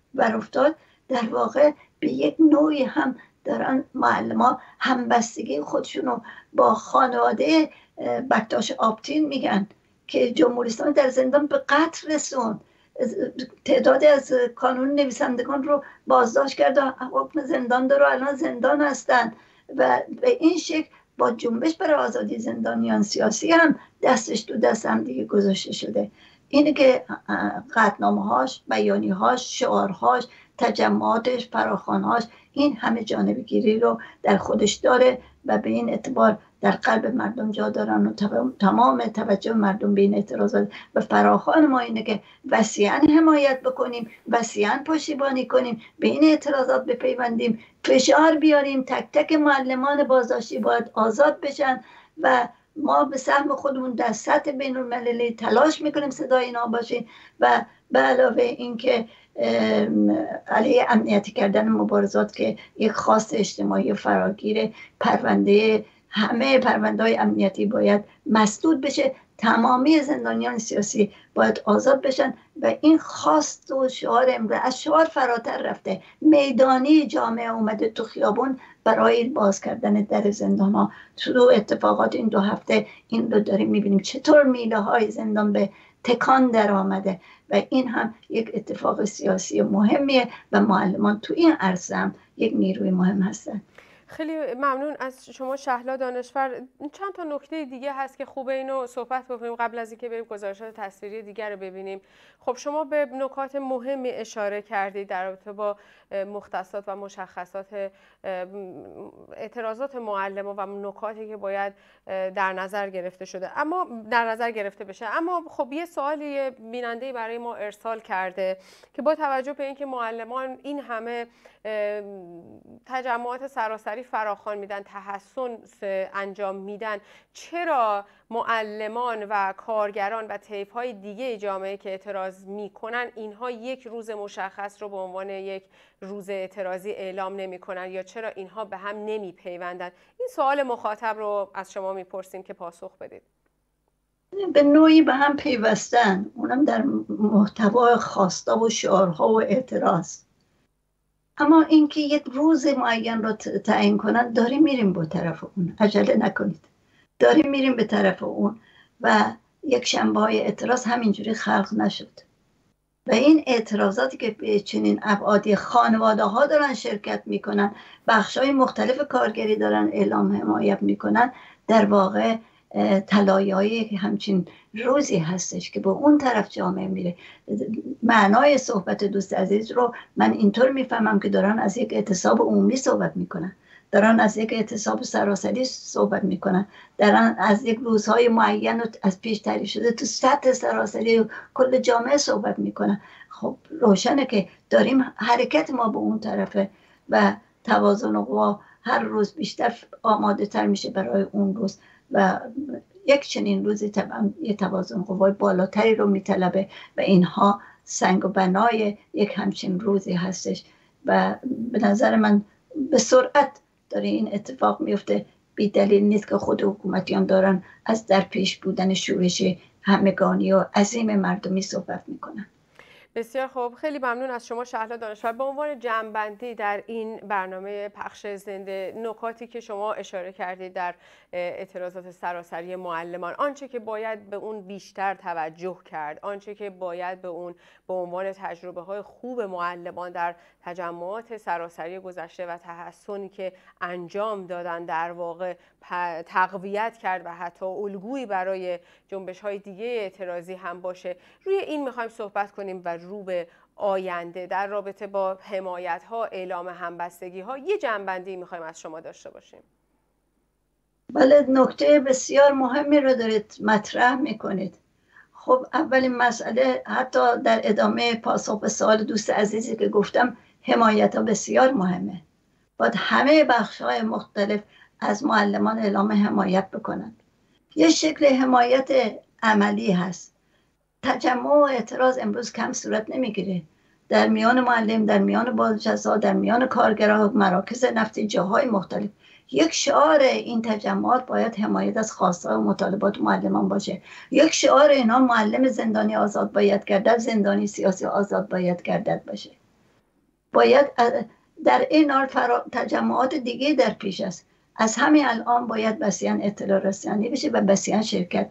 در واقع به یک نوعی هم دارن معلمان همبستگی خودشونو با خانواده بکتاش آبتین میگن که جمهوری اسلامی در زندان به قتل رسوند، تعدادی از کانون نویسندگان رو بازداشت کرد و حکم زندان داره و الان زندان هستن و به این شکل با جنبش برای آزادی زندانیان سیاسی هم دستش تو دست هم دیگه گذاشته شده. اینه که قطعنامه‌هاش، بیانیه‌هاش، شعارهاش، تجمعاتش، فراخوان‌هاش این همه جانبگیری رو در خودش داره و به این اعتبار در قلب مردم جا دارن و تمام توجه مردم به این اعتراضات و فراخوان ما اینه که وسیعاً حمایت بکنیم، وسیعاً پشتیبانی کنیم، به این اعتراضات بپیوندیم، فشار بیاریم، تک تک معلمان بازداشتی باید آزاد بشن و ما به سهم خودمون در سطح بین المللی تلاش میکنیم صدای اینا باشیم و به علاوه اینکه علیه امنیتی کردن مبارزات که یک خواست اجتماعی فراگیره، همه پرونده‌های امنیتی باید مسدود بشه، تمامی زندانیان سیاسی باید آزاد بشن و این خواست و شعار امروز از شعار فراتر رفته، میدانی جامعه اومده تو خیابون برای باز کردن در زندان ها. تو اتفاقات این 2 هفته این رو داریم میبینیم چطور میله های زندان به تکان در آمده و این هم یک اتفاق سیاسی مهمیه و معلمان تو این عرصه هم یک نیروی مهم هستن. خیلی ممنون از شما شهلا دانشور. چند تا نکته دیگه هست که خوبه اینو صحبت بکنیم قبل از اینکه بریم گزارشات تصویری دیگر رو ببینیم. خب شما به نکات مهمی اشاره کردید در رابطه با مختصات و مشخصات اعتراضات معلمان و نکاتی که باید در نظر گرفته بشه. اما خب یه سوالی بیننده برای ما ارسال کرده که با توجه به اینکه معلمان این همه تجمعات سراسری فراخوان میدن، تحسن انجام میدن، چرا معلمان و کارگران و طیف‌های دیگه جامعه که اعتراض میکنن اینها یک روز مشخص رو به عنوان یک روز اعتراضی اعلام نمیکنن یا چرا اینها به هم نمیپیوندن؟ این سوال مخاطب رو از شما میپرسیم که پاسخ بدید. به نوعی به هم پیوستن، اونم در محتوای خواستا و شعارها و اعتراض. اما اینکه یک روز معین رو تعیین کنن، داریم میریم به طرف اون، عجله نکنید، داریم میریم به طرف اون و یک شنبه های اعتراض همینجوری خلق نشد و این اعتراضاتی که به چنین ابعادی خانواده ها دارن شرکت میکنن، بخش های مختلف کارگری دارن اعلام حمایت میکنن، در واقع طلایه‌های همچین روزی هستش که به اون طرف جامعه میره. معنای صحبت دوست عزیز رو من اینطور میفهمم که دارن از یک اعتصاب عمومی صحبت میکنن، دارن از یک اعتصاب سراسری صحبت میکنن، دارن از یک روزهای معین و از پیش تعریف شده تو سطح سراسری و کل جامعه صحبت میکنن. خب روشنه که داریم حرکت ما به اون طرفه و توازن قوا هر روز بیشتر آماده تر میشه برای اون روز و یک چنین روزی طبعا یه توازن قوای بالاتری رو میطلبه و اینها سنگ و بنای یک همچین روزی هستش و به نظر من به سرعت داره این اتفاق میفته. بی دلیل نیست که خود حکومتیان دارن از در پیش بودن شورش همگانی و عظیم مردمی صحبت میکنن. بسیار خوب، خیلی ممنون از شما شهلا دانشور. به عنوان جمع‌بندی در این برنامه پخش زنده، نکاتی که شما اشاره کردید در اعتراضات سراسری معلمان، آنچه که باید به اون بیشتر توجه کرد، آنچه که باید به اون به عنوان تجربه‌های خوب معلمان در تجمعات سراسری گذشته و تحسنی که انجام دادن در واقع تقویت کرد و حتی الگویی برای جنبش‌های دیگه اعتراضی هم باشه. روی این می‌خوایم صحبت کنیم و رو به آینده در رابطه با حمایت‌ها، اعلام همبستگی‌ها یه جنبندی می‌خوایم از شما داشته باشیم. بله، نکته بسیار مهمی رو دارید مطرح می‌کنید. خب اولین مسئله، حتی در ادامه پاسخ به سوال دوست عزیزی که گفتم، حمایت‌ها بسیار مهمه. باید همه بخش‌های مختلف از معلمان اعلام حمایت بکنند. یه شکل حمایت عملی هست. تجمع و اعتراض امروز کم صورت نمیگیره. در میان معلم، در میان بازنشسته‌ها، در میان کارگرها، مراکز نفتی، جاهای مختلف. یک شعار این تجمعات باید حمایت از خواست‌ها و مطالبات معلمان باشه. یک شعار اینا معلم زندانی آزاد باید گردد، زندانی سیاسی آزاد باید گردد باشه. باید در این حال تجمعات دیگه در پیش است. از همین الان باید بسیار اطلاع رسانی بشه و بسیار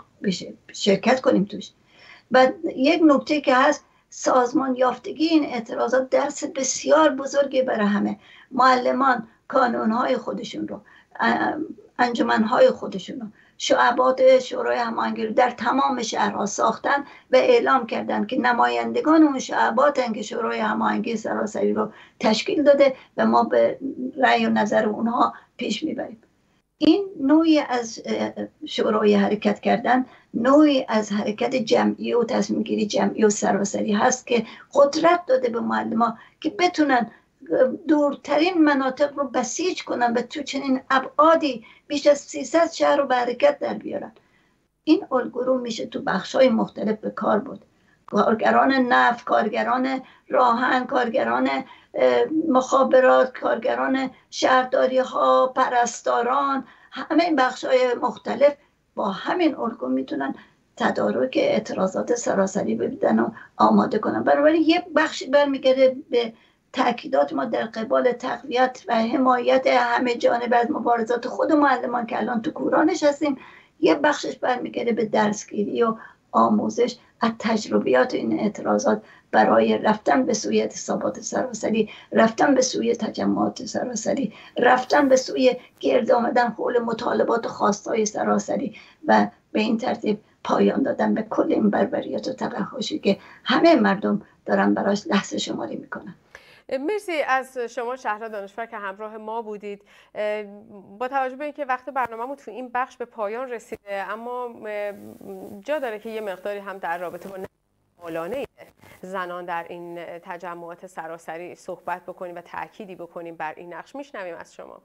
شرکت کنیم توش. و یک نکته که هست، سازمان یافتگی این اعتراضات درس بسیار بزرگی برای همه. معلمان کانونهای خودشون رو، انجمنهای خودشون رو، شعبات شورای هماهنگی رو در تمام شهرها ساختن و اعلام کردن که نمایندگان اون شعباتن که شورای هماهنگی سراسری رو تشکیل داده و ما به رأی و نظر اونها پیش میبریم. این نوعی از شورای حرکت کردن، نوعی از حرکت جمعی و تصمیم گیری جمعی و سراسری هست که قدرت داده به معلمان که بتونن دورترین مناطق رو بسیج کنن و تو چنین ابعادی بیش از 300 شهر رو به حرکت در بیارن. این الگو رو میشه تو بخش‌های مختلف به کار برد. کارگران نفت، کارگران راهن، کارگران مخابرات، کارگران شهرداری ها، پرستاران، همه این بخش‌های مختلف با همین الگو میتونن تدارک اعتراضات سراسری بدن و آماده کنن. بنابراین یه بخشی برمیگرده به تأکیدات ما در قبال تقویت و حمایت همه جانبه از مبارزات خود معلمان که الان تو کورانش هستیم. یه بخشش برمیگرده به درسگیری و آموزش از تجربیات این اعتراضات برای رفتن به سوی اعتصابات سراسری، رفتن به سوی تجمعات سراسری، رفتن به سوی گرد آمدن حول مطالبات و خواستهای سراسری و به این ترتیب پایان دادن به کل این بربریات و تقحشی که همه مردم دارن براش لحظه شماری میکنن. مرسی از شما شهلا دانشور که همراه ما بودید. با توجه به اینکه وقت برنامه‌مون تو این بخش به پایان رسیده، اما جا داره که یه مقداری هم در رابطه با فعالانه زنان در این تجمعات سراسری صحبت بکنیم و تأکیدی بکنیم بر این نقش. میشنویم از شما.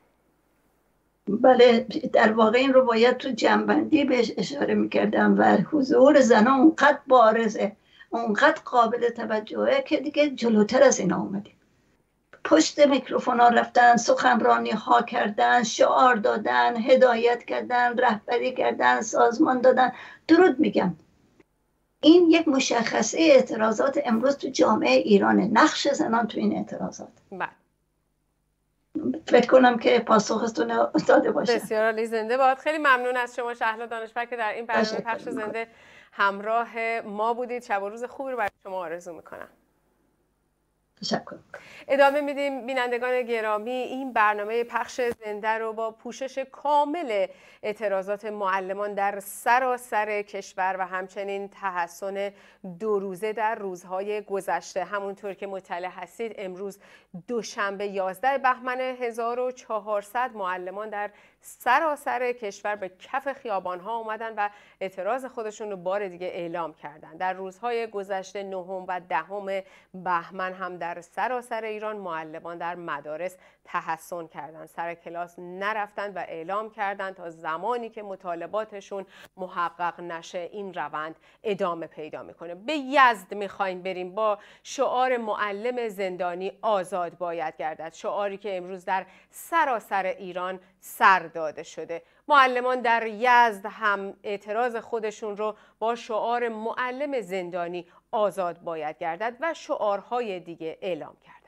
بله، در واقع این رو باید تو جنبندی بهش اشاره میکردم و حضور زنان اونقدر بارزه، اونقدر قابل توجهه که دیگه جلوتر از اینا اومدیم. پشت میکروفون ها رفتن، سخنرانی ها کردن، شعار دادن، هدایت کردن، رهبری کردن، سازمان دادن. درود میگم. این یک مشخصه اعتراضات امروز تو جامعه ایرانه، نقش زنان تو این اعتراضات. بله. فکر کنم که پاسختون داده باشه. بسیار عالی، زنده باد. خیلی ممنون از شما شهلا دانشور که در این برنامه پخش زنده همراه ما بودید. شب و روز خوبی رو برای شما آرزو میکنم. تشکر. ادامه میدیم. بینندگان گرامی، این برنامه پخش زنده رو با پوشش کامل اعتراضات معلمان در سراسر کشور و همچنین تحسن 2 روزه در روزهای گذشته، همونطور که مطلع هستید امروز دوشنبه 11 بهمن 1400 معلمان در سراسر کشور به کف خیابان‌ها اومدن و اعتراض خودشون رو بار دیگه اعلام کردن. در روزهای گذشته 9 و 10 بهمن هم در سراسر ایران معلمان در مدارس تحصن کردند، سر کلاس نرفتند و اعلام کردند تا زمانی که مطالباتشون محقق نشه این روند ادامه پیدا میکنه. به یزد میخوایم بریم با شعار معلم زندانی آزاد باید گردد، شعاری که امروز در سراسر ایران سر داده شده. معلمان در یزد هم اعتراض خودشون رو با شعار معلم زندانی آزاد باید گردد و شعارهای دیگه اعلام کردند.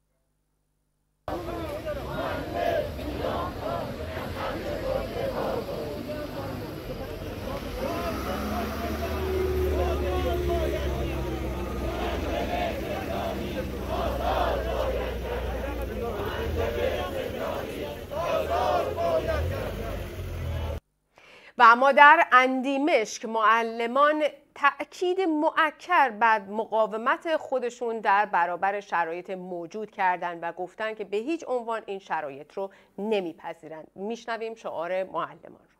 و اما در اندیمشک معلمان تأکید مؤکد بر مقاومت خودشون در برابر شرایط موجود کردند و گفتند که به هیچ عنوان این شرایط رو نمیپذیرند. میشنویم شعار معلمان رو.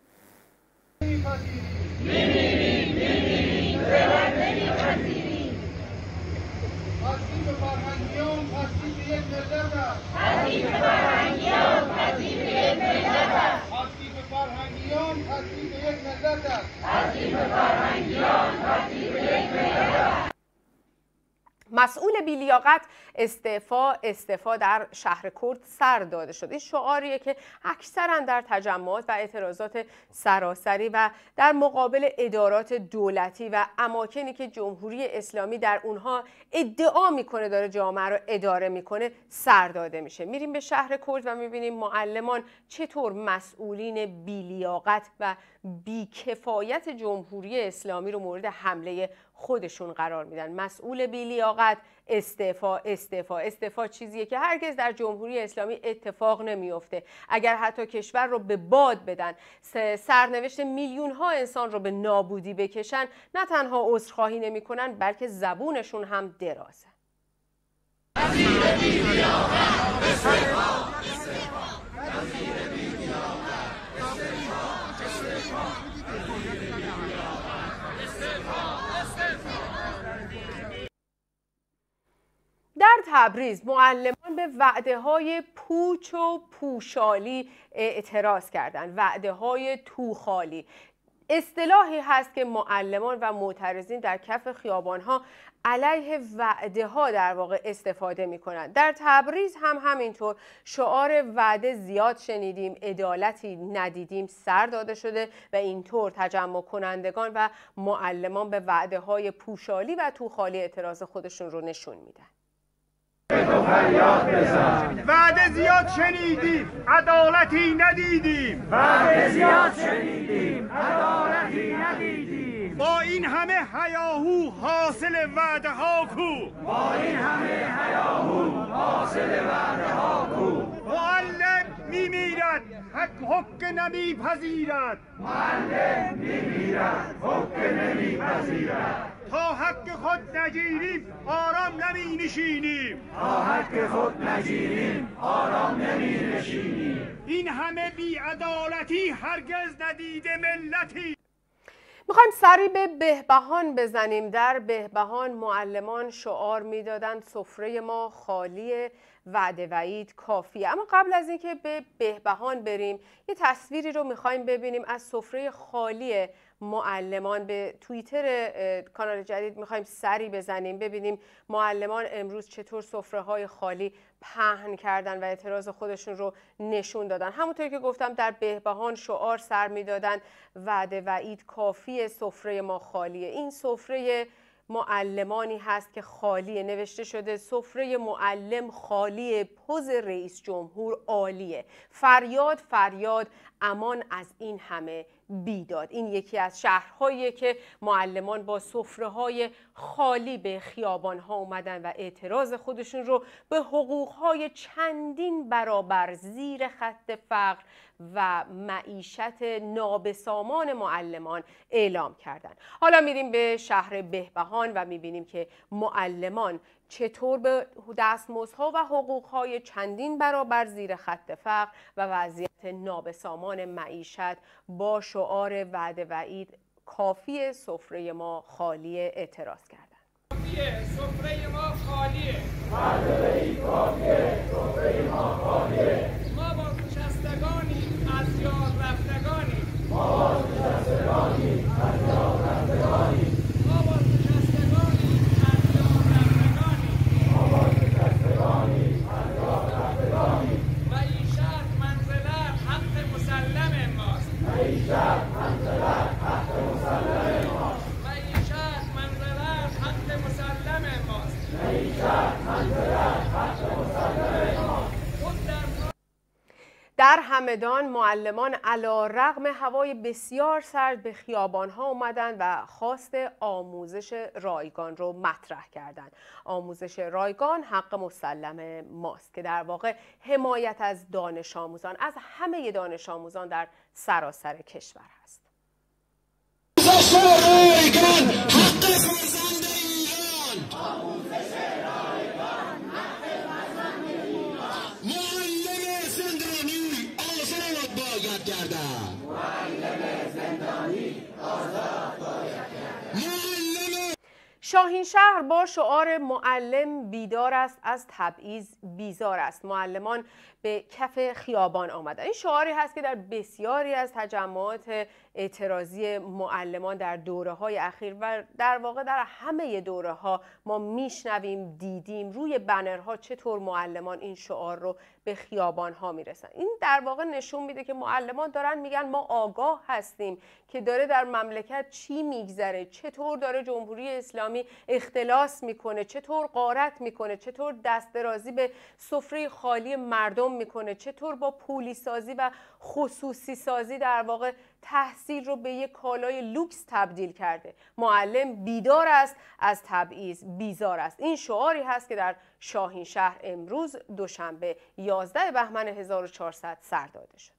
نمیپذیریم، تصدیق فرهنگیان تصدیق یک ملت است. تصدیق فرهنگیان تصدیق یک ملت است. تصدیق فرهنگیان تصدیق یک ملت است. تصدیق فرهنگیان تصدیق یک ملت است. مسئول بی‌لیاقت استعفا در شهر کرد سر داده شد. این شعاریه که اکثرا در تجمعات و اعتراضات سراسری و در مقابل ادارات دولتی و اماکنی که جمهوری اسلامی در اونها ادعا میکنه داره جامعه رو اداره میکنه سر داده میشه. میریم به شهر کرد و میبینیم معلمان چطور مسئولین بی‌لیاقت و بیکفایت جمهوری اسلامی رو مورد حمله خودشون قرار میدن. مسئول بی‌لیاقت استعفا چیزیه که هرگز در جمهوری اسلامی اتفاق نمیفته. اگر حتی کشور رو به باد بدن، سرنوشت میلیون ها انسان رو به نابودی بکشن، نه تنها عذرخواهی نمیکنن بلکه زبونشون هم درازه. در تبریز معلمان به وعده‌های پوچ و پوشالی اعتراض کردند. وعده‌های توخالی اصطلاحی هست که معلمان و معترضین در کف خیابان‌ها علیه وعده‌ها در واقع استفاده می‌کنند. در تبریز هم همینطور شعار وعده زیاد شنیدیم، عدالتی ندیدیم سر داده شده و اینطور تجمع کنندگان و معلمان به وعده‌های پوشالی و توخالی اعتراض خودشون رو نشون میدن. وعده زیاد شنیدیم، عدالتی ندیدیم. وعده زیاد شنیدیم، عدالتی ندیدیم. با این همه هیاهو حاصل وعده ها کو. با این همه هیاهو حاصل وعده ها کو. معلم میمیرد، حق نمیپذیرد. معلم میمیرد، حق نمیپذیرد. تا حق خود نگیریم آرام نمی نشینیم. تا حق خود نگیریم آرام نمی نشینیم. این همه بی‌عدالتی هرگز ندیده ملتی. میخوایم سری به بهبهان بزنیم. در بهبهان معلمان شعار میدادند سفره ما خالی، وعده وعید کافیه. اما قبل از اینکه به بهبهان بریم یه تصویری رو میخوایم ببینیم از سفره خالی معلمان. به توییتر کانال جدید میخوایم سری بزنیم ببینیم معلمان امروز چطور سفره‌های خالی پهن کردن و اعتراض خودشون رو نشون دادن. همونطور که گفتم در بهبهان شعار سر میدادن وعده وعید کافی، سفره ما خالیه. این سفره معلمانی هست که خالیه، نوشته شده سفره معلم خالیه، پوز رئیس جمهور عالیه، فریاد فریاد امان از این همه بیداد. این یکی از شهرهایی که معلمان با سفره‌های خالی به خیابان‌ها اومدن و اعتراض خودشون رو به حقوق‌های چندین برابر زیر خط فقر و معیشت نابسامان معلمان اعلام کردند. حالا میریم به شهر بهبهان و میبینیم که معلمان چطور به دستمزدها و حقوق‌های چندین برابر زیر خط فقر و وضعیت نابسامان معیشت با شعار وعده وعید کافی سفره ما خالی اعتراض کردند. سفره ما خالیه، وعده وعید کافیه، سفره ما خالیه. ما بازنشستگانی از یاد رفتگانی، ما بازنشستگانی از یاد رفتگانی، ما بازنشستگانی از یاد رفتگانی، ما بازنشستگانی از یاد رفتگانی. معیشت منزلت حق مسلم ماست، معیشت منزلت حق مسلم ماست، معیشت منزلت حق مسلم ماست، معیشت منزلت حق مسلم ماست. در همدان معلمان علی‌رغم هوای بسیار سرد به خیابان‌ها اومدن و خواست آموزش رایگان رو مطرح کردند. آموزش رایگان حق مسلم ماست که در واقع حمایت از دانش آموزان، از همه دانش آموزان در سراسر کشور هست. آموزش رایگان حق فرزند ایران، آموزش رایگان حق فرزند ایران. معلم زندانی آزاد باید گردد، معلم زندانی آزاد باید گردد. شاهینشهر با شعار معلم بیدار است از تبعیض بیزار است. معلمان به کف خیابان آمدند. این شعاری هست که در بسیاری از تجمعات اعتراضی معلمان در دوره‌های اخیر و در واقع در همه دوره‌ها ما میشنویم، دیدیم روی بنرها چطور معلمان این شعار رو به خیابان‌ها میرسن. این در واقع نشون میده که معلمان دارن میگن ما آگاه هستیم که داره در مملکت چی میگذره، چطور داره جمهوری اسلامی اختلاس میکنه، چطور غارت میکنه، چطور دست درازی به سفره خالی مردم میکنه، چطور با پولی سازی و خصوصی سازی در واقع تحصیل رو به یک کالای لوکس تبدیل کرده. معلم بیدار است از تبعیض بیزار است. این شعاری هست که در شاهینشهر امروز دوشنبه 11 بهمن 1400 سر داده شده.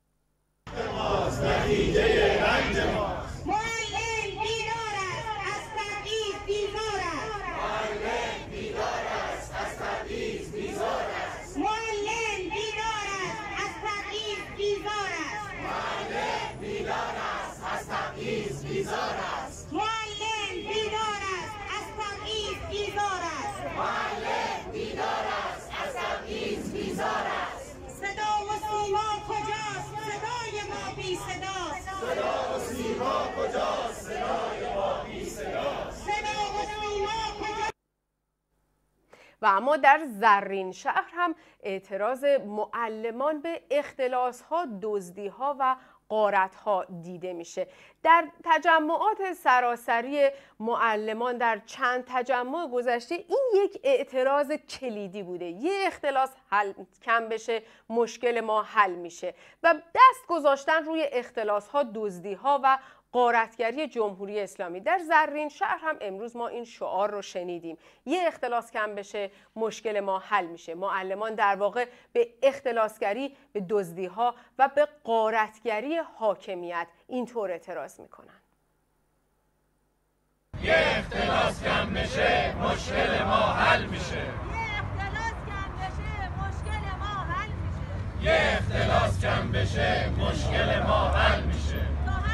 نتیجه رنج ماست. معلم بیدار است از تبعیض بیزار است. معلم بیدار است از تبعیض بیزار است. معلم بیدار است از تبعیض بیزار است. معلم بیدار است از تبعیض بیزار است. معلم بیدار است از تبعیض بیزار است. معلم بیدار است از تبعیض بیزار است. صدا و سیما کجاست؟ صدای ما بی صداست. صدا و سیما کجاست؟ صدای ما بی صداست. صدا و سیما کجاست؟ و اما در زرینشهر هم اعتراض معلمان به اختلاس‌ها، دزدی‌ها و غارت‌ها دیده میشه. در تجمعات سراسری معلمان در چند تجمع گذشته این یک اعتراض کلیدی بوده. یه اختلاس کم بشه مشکل ما حل میشه و دست گذاشتن روی اختلاس‌ها، دزدی‌ها و غارتگری جمهوری اسلامی. در زرینشهر هم امروز ما این شعار رو شنیدیم. یه اختلاس کم بشه مشکل ما حل میشه. معلمان در واقع به اختلاسگری، به دزدی‌ها و به غارتگری حاکمیت اینطور اعتراض میکنن. یه اختلاس کم بشه مشکل ما حل میشه. یه اختلاس کم بشه مشکل ما حل میشه.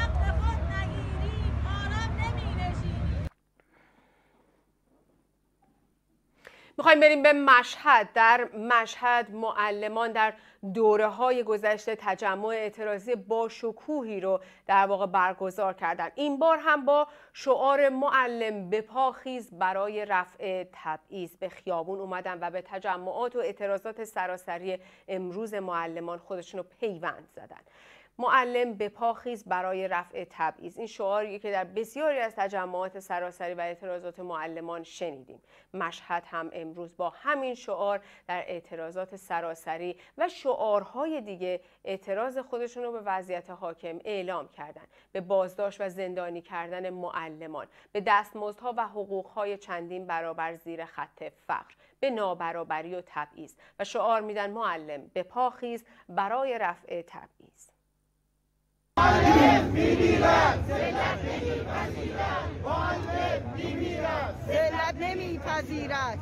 میخوایم بریم به مشهد. در مشهد معلمان در دوره‌های گذشته تجمع اعتراضی با شکوهی رو در واقع برگزار کردن. این بار هم با شعار معلم به پا خیز برای رفع تبعیض به خیابون اومدن و به تجمعات و اعتراضات سراسری امروز معلمان خودشون رو پیوند زدن. معلم به پا خیز برای رفع تبعیض. این شعاری که در بسیاری از تجمعات سراسری و اعتراضات معلمان شنیدیم. مشهد هم امروز با همین شعار در اعتراضات سراسری و شعارهای دیگه اعتراض خودشون رو به وضعیت حاکم اعلام کردن، به بازداشت و زندانی کردن معلمان، به دستمزدها و حقوقهای چندین برابر زیر خط فقر، به نابرابری و تبعیض و شعار میدن معلم به پا خیز برای رفع تبعیض. معلم میمیرد، ذلت نمیپذیرد. معلم میمیرد، ذلت نمیپذیرد.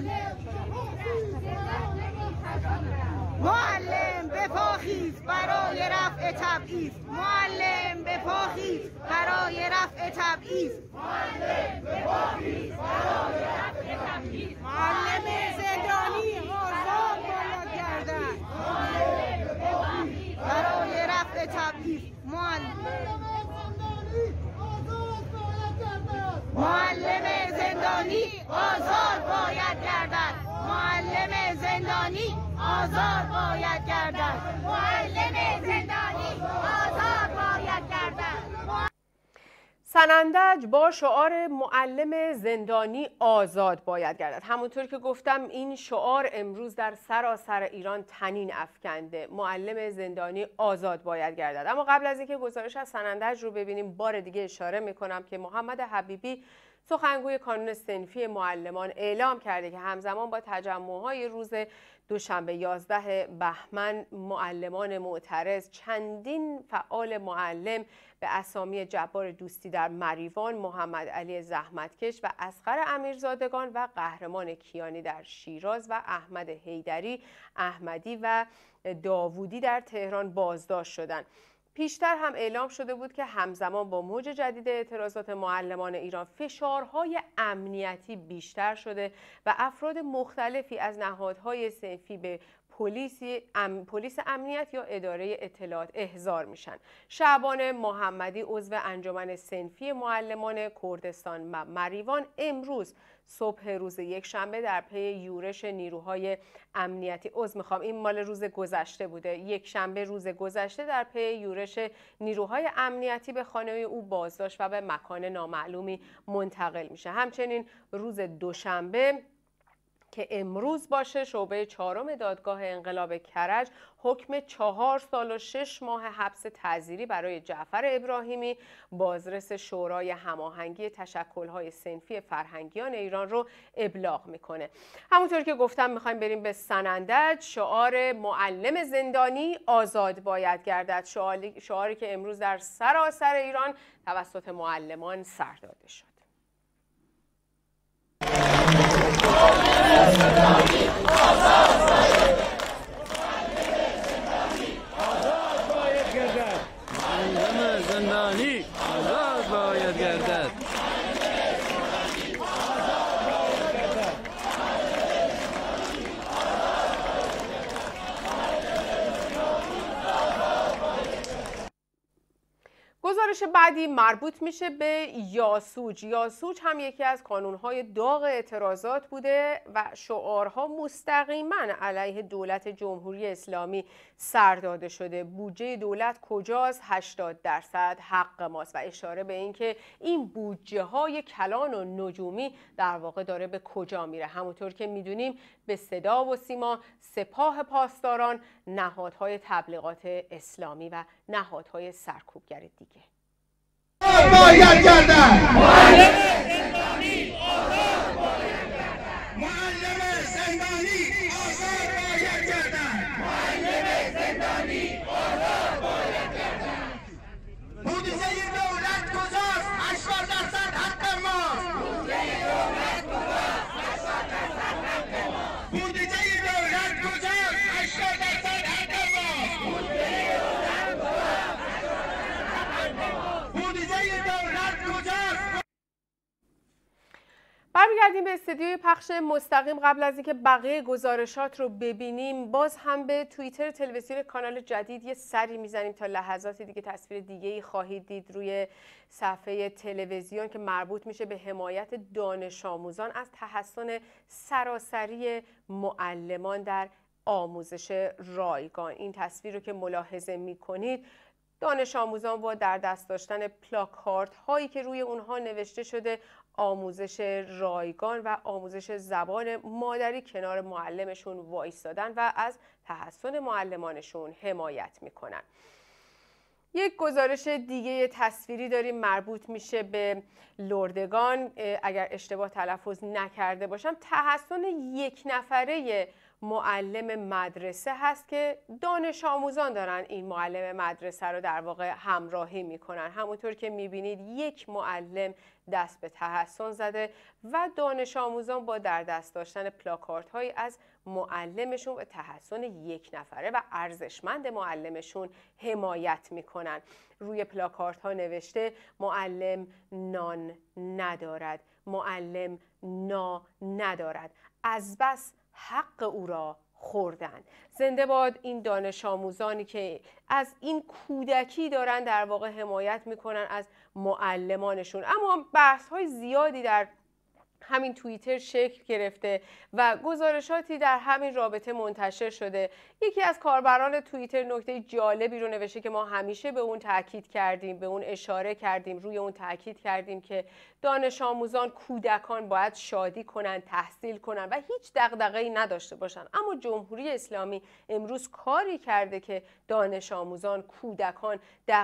معلم به پا خیز برای رفع تبعیض. معلم به پا خیز برای رفع تبعیض. معلم به پا خیز برای رفع تبعیض. معلم زندانی آزاد باید گردد. معلم به پا خیز برای رفع تبعیض. معلم زندانی آزاد باید گردد. معلم زندانی آزاد باید گردد. معلم زندانی آزاد باید گردد. سنندج با شعار معلم زندانی آزاد باید گردد. همونطور که گفتم این شعار امروز در سراسر ایران طنین افکنده. معلم زندانی آزاد باید گردد. اما قبل از اینکه گزارش از سنندج رو ببینیم بار دیگه اشاره میکنم که محمد حبیبی سخنگوی کانون صنفی معلمان اعلام کرده که همزمان با تجمع‌های روز دوشنبه 11 بهمن معلمان معترض چندین فعال معلم به اسامی جبار دوستی در مریوان، محمد علی زحمتکش و اصغر امیرزادگان و قهرمان کیانی در شیراز و احمد حیدری احمدی و داوودی در تهران بازداشت شدند. پیشتر هم اعلام شده بود که همزمان با موج جدید اعتراضات معلمان ایران فشارهای امنیتی بیشتر شده و افراد مختلفی از نهادهای صنفی به پلیس امنیت یا اداره اطلاعات احضار میشن. شعبان محمدی عضو انجمن صنفی معلمان کردستان و مریوان امروز صبح روز یکشنبه در پی یورش نیروهای امنیتی این مال روز گذشته بوده. یکشنبه روز گذشته در پی یورش نیروهای امنیتی به خانه او بازداشت و به مکان نامعلومی منتقل میشه. همچنین روز دوشنبه که امروز باشه شعبه 4 دادگاه انقلاب کرج حکم 4 سال و 6 ماه حبس تعزیری برای جعفر ابراهیمی بازرس شورای هماهنگی تشکل‌های صنفی فرهنگیان ایران رو ابلاغ میکنه. همونطور که گفتم میخوایم بریم به سنندج. شعار معلم زندانی آزاد باید گردد، شعاری که امروز در سراسر ایران توسط معلمان سر داده شد. معلم زندانی آزاد باید گردد. گزارش بعدی مربوط میشه به یاسوج. یاسوج هم یکی از کانونهای داغ اعتراضات بوده و شعارها مستقیما علیه دولت جمهوری اسلامی سر داده شده. بودجه دولت کجاست؟ 80% حق ماست و اشاره به اینکه این بودجه های کلان و نجومی در واقع داره به کجا میره. همونطور که میدونیم به صدا و سیما، سپاه پاسداران، نهادهای تبلیغات اسلامی و نهادهای سرکوبگر دیگه. باید گردن. معلم زندانی آزاد باید گردن. معلم زندانی آزاد باید گردن. معلم زندانی آزاد باید گردن. بودجه دولت کجاست؟ 80% حق ماست. بودجه دولت کجاست؟ 80% حق ماست. بودجه دولت کجاست؟ 80% حق ماست. بودجه دولت کجاست؟ برمیگردیم به استودیوی پخش مستقیم. قبل از اینکه بقیه گزارشات رو ببینیم باز هم به توییتر تلویزیون کانال جدید یه سری میزنیم تا لحظات دیگه تصویر دیگه‌ای خواهید دید روی صفحه تلویزیون که مربوط میشه به حمایت دانش آموزان از تحسن سراسری معلمان در آموزش رایگان. این تصویر رو که ملاحظه میکنید دانش آموزان با در دست داشتن پلاکارد هایی که روی اونها نوشته شده آموزش رایگان و آموزش زبان مادری کنار معلمشون وایستادن و از تحسن معلمانشون حمایت میکنن. یک گزارش دیگه تصویری داریم مربوط میشه به لردگان. اگر اشتباه تلفظ نکرده باشم تحسن یک نفره معلم مدرسه هست که دانش آموزان دارن این معلم مدرسه رو در واقع همراهی میکنن. همونطور که میبینید یک معلم دست به تحسن زده و دانش آموزان با در دست داشتن پلاکاردهایی از معلمشون و تحسن یک نفره و ارزشمند معلمشون حمایت میکنن. روی پلاکاردها نوشته معلم نان ندارد، معلم نا ندارد، از بس حق او را خوردن. زنده باد این دانش آموزانی که از این کودکی دارن در واقع حمایت میکنن از معلمانشون. اما بحث های زیادی در همین توییتر شکل گرفته و گزارشاتی در همین رابطه منتشر شده. یکی از کاربران توییتر نکته جالبی رو نوشته که ما همیشه به اون تاکید کردیم، به اون اشاره کردیم، روی اون تاکید کردیم که دانش آموزان، کودکان باید شادی کنن، تحصیل کنن و هیچ دغدغه‌ای نداشته باشن. اما جمهوری اسلامی امروز کاری کرده که دانش آموزان، کودکان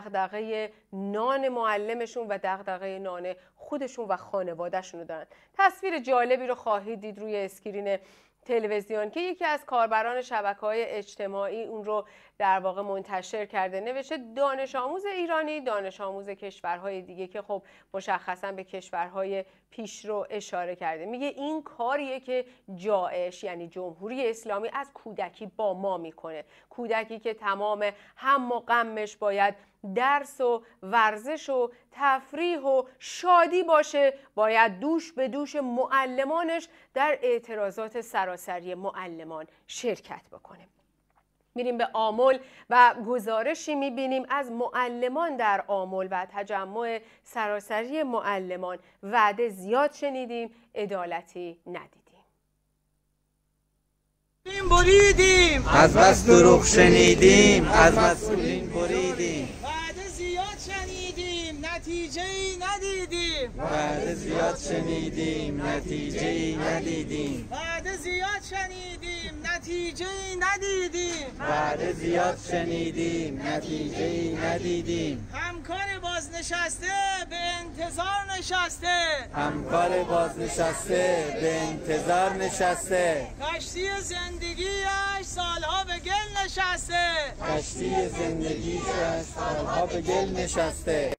دغدغه نان معلمشون و دغدغه نان خودشون و خانوادهشون رو دارن. تصویر جالبی رو خواهید دید روی اسکرین تلویزیون که یکی از کاربران شبکه‌های اجتماعی اون رو در واقع منتشر کرده. نوشته دانش آموز ایرانی، دانش آموز کشورهای دیگه که خب مشخصا به کشورهای پیشرو اشاره کرده. میگه این کاریه که جائش یعنی جمهوری اسلامی از کودکی با ما میکنه. کودکی که تمام هم و غمش باید درس و ورزش و تفریح و شادی باشه، باید دوش به دوش معلمانش در اعتراضات سراسری معلمان شرکت بکنه. میریم به آمل و گزارشی میبینیم از معلمان در آمل و تجمع سراسری معلمان. وعده زیاد شنیدیم، عدالتی ندیدیم. بریدیم از بس دروغ شنیدیم، از مسئولین بریدیم. وعده زیاد شنیدیم، نتیجه ای ندیدیم. وعده زیاد شنیدیم، نتیجه ای ندیدیم. وعده زیاد شنیدیم، نتیجه ای ندیدیم. وعده زیاد شنیدیم، نتیجه ای ندیدیم. همکار بازنشسته به انتظار نشسته، همکار بازنشسته به انتظار نشسته. کشتی زندگیش سالها به گل نشسته. کشتی زندگیش سالها به گل نشسته.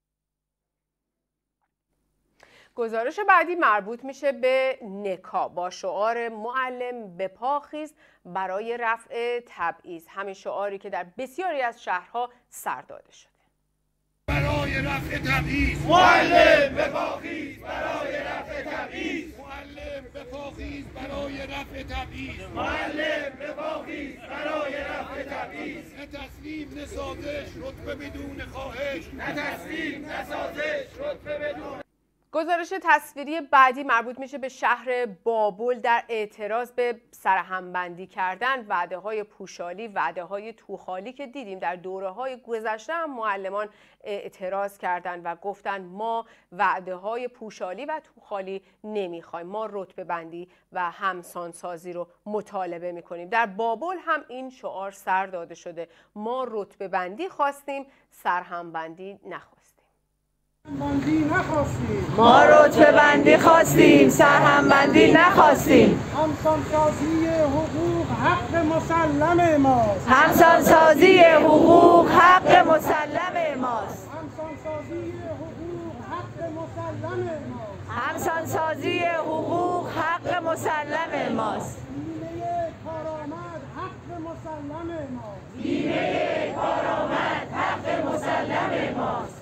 گزارش بعدی مربوط میشه به نکا با شعار معلم به پا خیز برای رفع تبعیض. همین شعاری که در بسیاری از شهرها سر داده شده. برای رفع تبعیض معلم به پا خیز، برای رفع تبعیض معلم به پا خیز، برای رفع تبعیض معلم به پا خیز، برای رفع تبعیض. نه تسلیم نه سازش، رتبه بدون خواهش. نه تسلیم نه سازش، رتبه بدون. گزارش تصویری بعدی مربوط میشه به شهر بابل در اعتراض به سرهمبندی کردن وعده‌های پوشالی، وعده‌های توخالی که دیدیم در دوره‌های گذشته هم معلمان اعتراض کردند و گفتن ما وعده‌های پوشالی و توخالی نمیخوایم، ما رتبه بندی و همسانسازی رو مطالبه میکنیم. در بابل هم این شعار سر داده شده، ما رتبه بندی خواستیم، سرهمبندی نخواستیم. ما رتبه بندی خواستیم، سرهمبندی نخواستیم. همسانسازی حقوق حق مسلم ماست. همسانسازی حقوق حق مسلم ماست. همسانسازی حقوق حق مسلم ماست. همسانسازی حقوق حق مسلم ماست. بیمه کارآمد حق مسلم ماست. بیمه کارآمد حق مسلم ماست.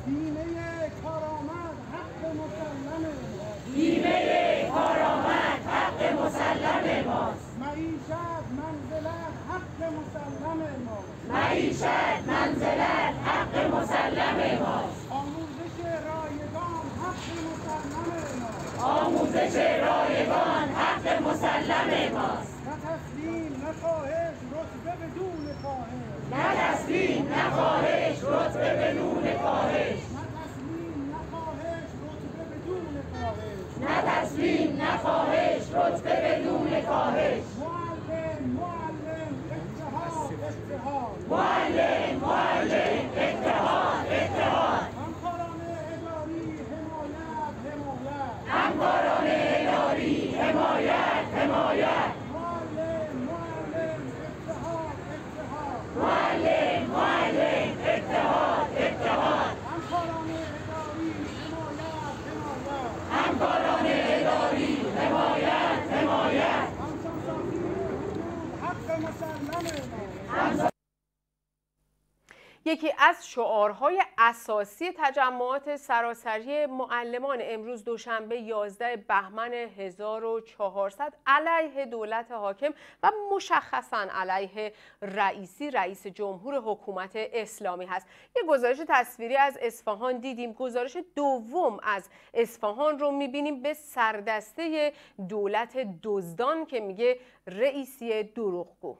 بیمه کارآمد حق مسلم ماست. معیشت منزلت حق مسلم ماست. معیشت منزلت حق مسلم ماست. آموزش رایگان حق مسلم ماست. آموزش رایگان حق مسلم ماست. نه تسلیم نه خواهش، رتبه بدون خواهش. نه تسلیم نه خواهش، رتبه بدون یکی از شعارهای اساسی تجمعات سراسری معلمان امروز دوشنبه 11 بهمن 1400 علیه دولت حاکم و مشخصاً علیه رئیس جمهور حکومت اسلامی هست. یک گزارش تصویری از اصفهان دیدیم. گزارش دوم از اصفهان رو می‌بینیم به سردسته دولت دزدان که میگه رئیسی دروغگو.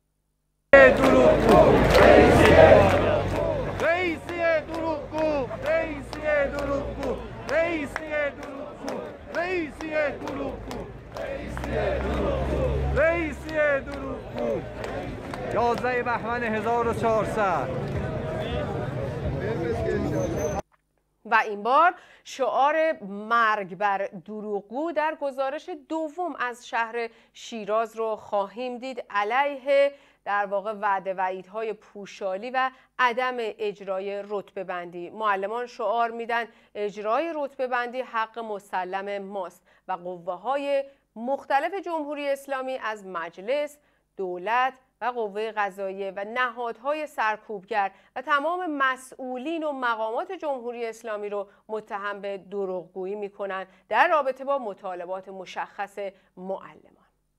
رئیسی دروغگو 11 بهمن 1400 و این بار شعار مرگ بر دروغگو در گزارش دوم از شهر شیراز رو خواهیم دید علیه در واقع وعده وعیدهای پوشالی و عدم اجرای رتبه بندی. معلمان شعار میدن اجرای رتبه بندی حق مسلم ماست و قوه‌های مختلف جمهوری اسلامی از مجلس، دولت و قوه قضاییه و نهادهای سرکوبگر و تمام مسئولین و مقامات جمهوری اسلامی رو متهم به دروغگویی میکنن در رابطه با مطالبات مشخص معلمان.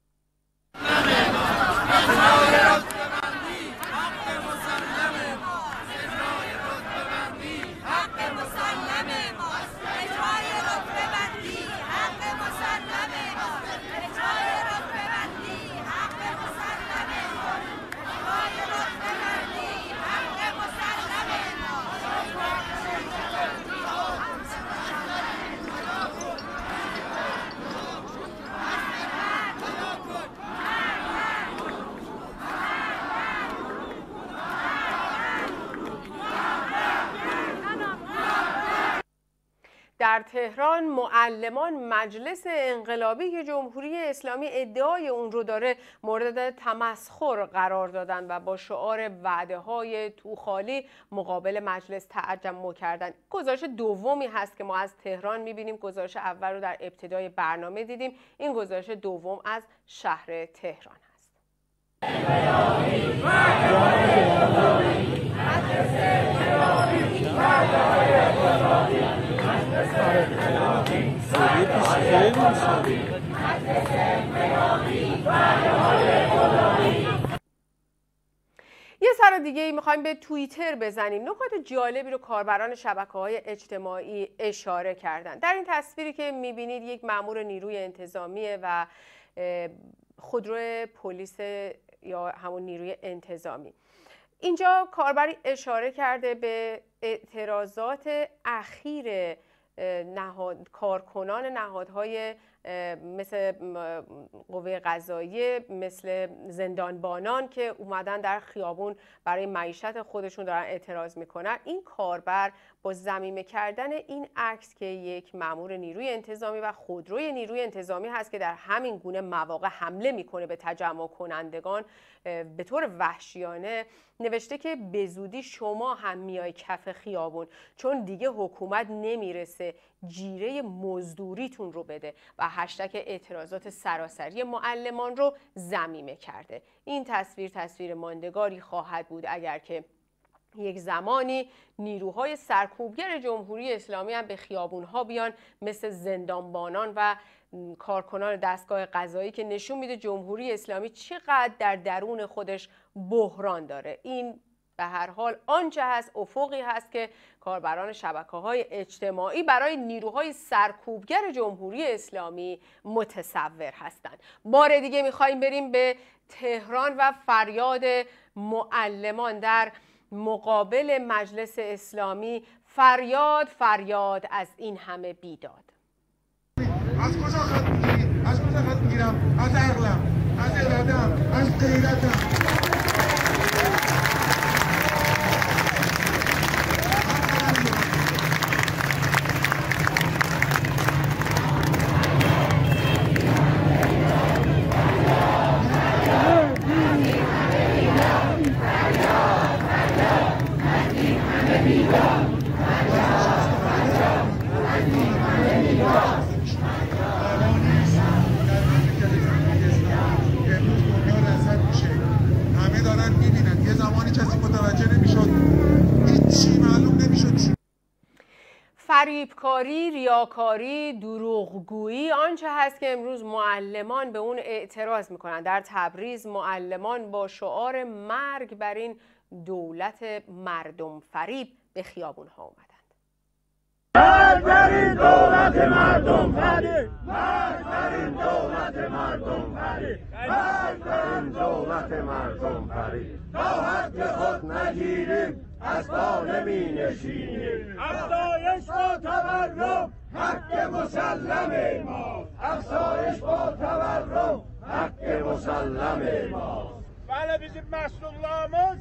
در تهران معلمان مجلس انقلابی جمهوری اسلامی ادعای اون رو داره مورد تمسخر قرار دادن و با شعار وعده‌های توخالی مقابل مجلس تجمع کردن. گزارش دومی هست که ما از تهران می‌بینیم. گزارش اول رو در ابتدای برنامه دیدیم. این گزارش دوم از شهر تهران هست. یه سر دیگه میخوایم به توییتر بزنیم. نکات جالبی رو کاربران شبکه‌های اجتماعی اشاره کردن. در این تصویری که میبینید یک مأمور نیروی انتظامیه و خودرو پلیس یا همون نیروی انتظامی. اینجا کاربری اشاره کرده به اعتراضات اخیر کارکنان نهادهای مثل قوه قضاییه، مثل زندانبانان که اومدن در خیابون برای معیشت خودشون دارن اعتراض میکنن. این کاربر با ضمیمه کردن این عکس که یک مأمور نیروی انتظامی و خودروی نیروی انتظامی هست که در همین گونه مواقع حمله میکنه به تجمع کنندگان به طور وحشیانه، نوشته که به زودی شما هم میای کف خیابون چون دیگه حکومت نمیرسه جیره مزدوریتون رو بده و هشتگ اعتراضات سراسری معلمان رو ضمیمه کرده. این تصویر ماندگاری خواهد بود اگر که یک زمانی نیروهای سرکوبگر جمهوری اسلامی هم به خیابونها بیان مثل زندانبانان و کارکنان دستگاه قضایی که نشون میده جمهوری اسلامی چقدر در درون خودش بحران داره. این به هر حال آنچه هست افقی هست که کاربران شبکه‌های اجتماعی برای نیروهای سرکوبگر جمهوری اسلامی متصور هستند. بار دیگه می‌خوایم بریم به تهران و فریاد معلمان در مقابل مجلس اسلامی. فریاد از این همه بیداد. از کجا خط میگیری؟ از کجا خط میگیرم؟ از عقلم، از ارادم، از غیرتم. فریبکاری، ریاکاری، دروغگویی آنچه هست که امروز معلمان به اون اعتراض میکنن. در تبریز معلمان با شعار مرگ بر این دولت مردم فریب به خیابون ها اومدند. مرگ بر این دولت مردم فریب، مرگ بر این دولت مردم فریب، مرگ بر این دولت مردم فریب. تا حق خود نگیریم از پا نمی نشینیم. افزایش با تورم حق مسلم ما، افزایش با تورم حق مسلم ما. بله bizim محصولlarımız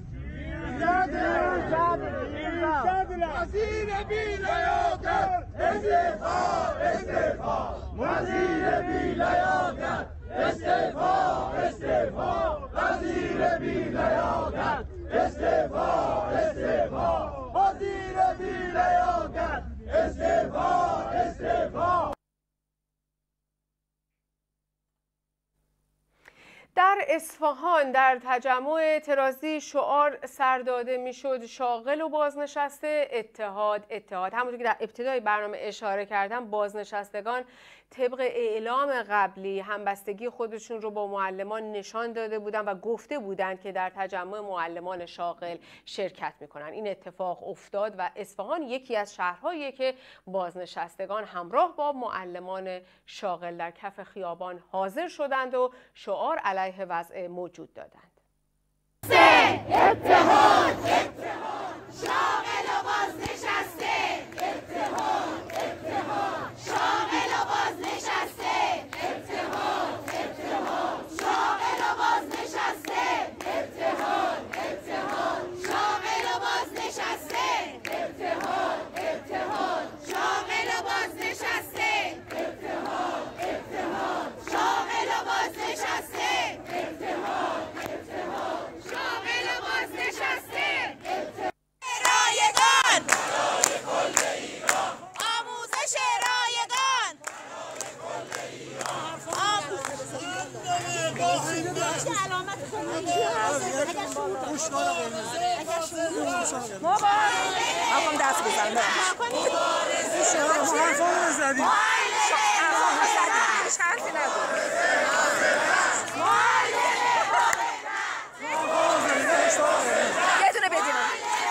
وزیر بی لیاقت استعفا استعفا، وزیر بی لیاقت استعفا استعفا، وزیر بی لیاقت استعفا استعفا، وزیر بی لیاقت استعفا استعفا. در اصفهان در تجمع اعتراضی شعار سر داده میشد شاغل و بازنشسته اتحاد اتحاد. همونطور که در ابتدای برنامه اشاره کردم، بازنشستگان طبق اعلام قبلی همبستگی خودشون رو با معلمان نشان داده بودند و گفته بودند که در تجمع معلمان شاغل شرکت میکنن. این اتفاق افتاد و اصفهان یکی از شهرهاییه که بازنشستگان همراه با معلمان شاغل در کف خیابان حاضر شدند و شعار علیه وضع موجود دادند. اتحاد اتحاد، شاغل و بازنشسته اتحاد اتحاد، شاغل و بازنشسته اتحاد اتحاد، شاغل و بازنشسته اتحاد اتحاد، شاغل و بازنشسته اتحاد اتحاد، شاغل و بازنشسته اتحاد اتحاد، شاغل و بازنشسته اتحاد اتحاد، شاغل و بازنشسته رایگان، آموزش رایگان، آقام دست بزن یه دونه بدینم.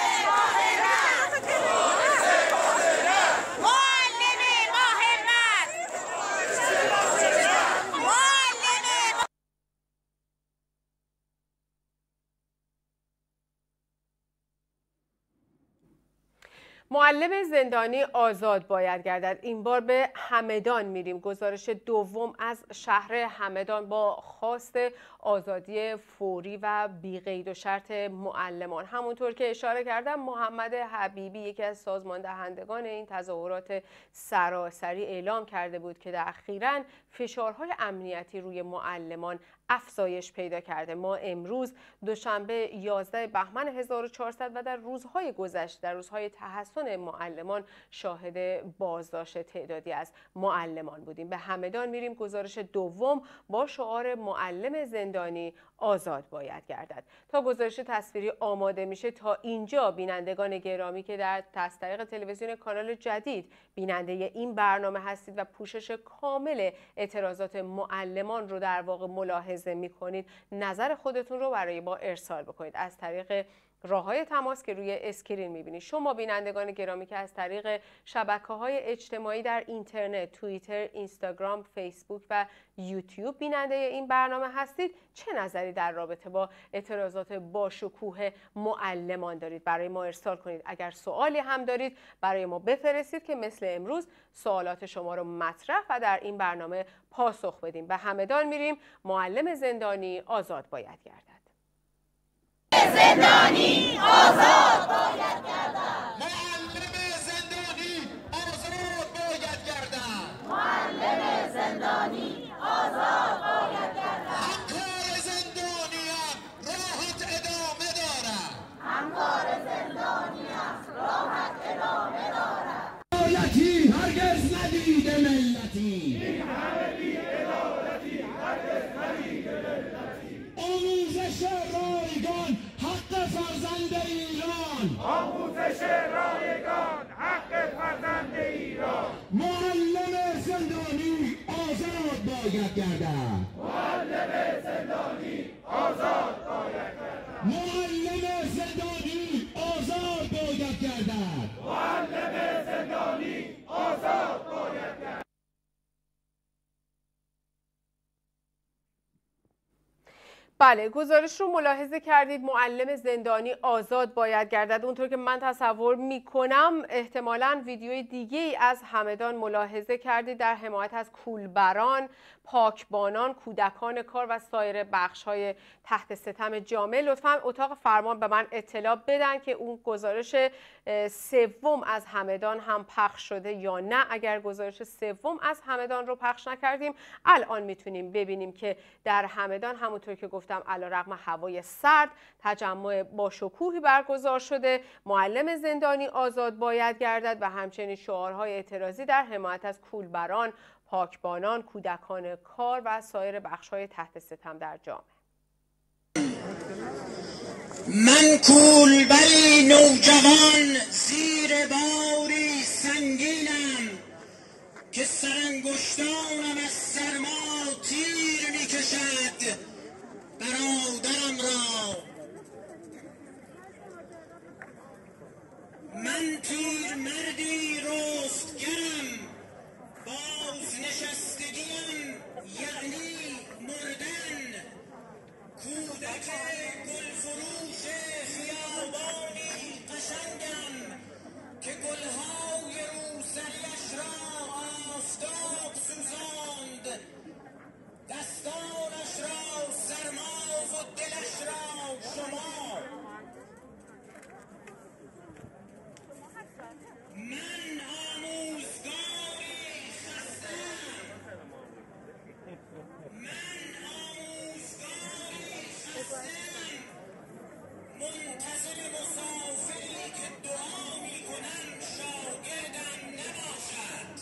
معلم زندانی آزاد باید گردد. این بار به همدان میریم. گزارش دوم از شهر همدان با خواست آزادی فوری و بی‌قید و شرط معلمان. همونطور که اشاره کردم، محمد حبیبی یکی از سازمان دهندگان این تظاهرات سراسری اعلام کرده بود که اخیراً فشارهای امنیتی روی معلمان افزایش پیدا کرده. ما امروز دوشنبه 11 بهمن 1400 و در روزهای گذشته، در روزهای تحسن معلمان، شاهد بازداشت تعدادی از معلمان بودیم. به همدان میریم. گزارش دوم با شعار معلم زندانی آزاد باید گردد. تا گزارش تصویری آماده میشه، تا اینجا بینندگان گرامی که در از طریق تلویزیون کانال جدید بیننده این برنامه هستید و پوشش کامل اعتراضات معلمان رو در واقع ملاحظه میکنید، نظر خودتون رو برای ما ارسال بکنید از طریق راه‌های تماس که روی اسکرین می‌بینید. شما بینندگان گرامی که از طریق شبکه‌های اجتماعی در اینترنت، توییتر، اینستاگرام، فیسبوک و یوتیوب بیننده این برنامه هستید، چه نظری در رابطه با اعتراضات باشکوه معلمان دارید؟ برای ما ارسال کنید. اگر سوالی هم دارید برای ما بفرستید که مثل امروز سوالات شما رو مطرح و در این برنامه پاسخ بدیم. به همدان میریم. معلم زندانی آزاد باید گردد. زندانی آزاد باید گردد. معلم زندانی آزاد باید گردد. معلم زندانی آزاد باید گردد. همکار زندانیان راحت ادامه دارد. همکار زندانیان راحت ادامه دارد. عدالتی هرگز ندیده ملتی. این همه بی‌عدالتی هرگز ندیده ملتی. آموزش رایگان حق فرزند ایران. آموزش رایگان حق فرزند ایران. معلم زندانی آزاد باید گردد. معلم زندانی آزاد باید گردد. معلم زندانی آزاد باید گردد. معلم زندانی آزاد باید گردد. بله، گزارش رو ملاحظه کردید. معلم زندانی آزاد باید گردد. اونطور که من تصور میکنم احتمالاً ویدیوی دیگه ای از همدان ملاحظه کردید در حمایت از کولبران، پاکبانان، کودکان کار و سایر بخش‌های تحت ستم جامعه. لطفاً اتاق فرمان به من اطلاع بدن که اون گزارش سوم از همدان هم پخش شده یا نه. اگر گزارش سوم از همدان رو پخش نکردیم، الان میتونیم ببینیم که در همدان همونطور که گفتم علیرغم هوای سرد تجمع با شکوهی برگزار شده. معلم زندانی آزاد باید گردد و همچنین شعارهای اعتراضی در حمایت از کولبران، پاکبانان، کودکان کار و سایر بخش‌های تحت ستم در جامعه. من کولبری نوجوان زیر باری سنگینم که سرانگشتانم از سرما تیر میکشد برادرم را. من پیر مردی رستگرم، بازنشستگیم یعنی مردن. کودک گلفروش خیابانی قشنگم که گلهای روسریش را آفتاب سوزاند، دستانش را سرما و دلش را شما. من آموزگاری خستم، منتظر مسافری که دعا میکنم شاگردم نباشد.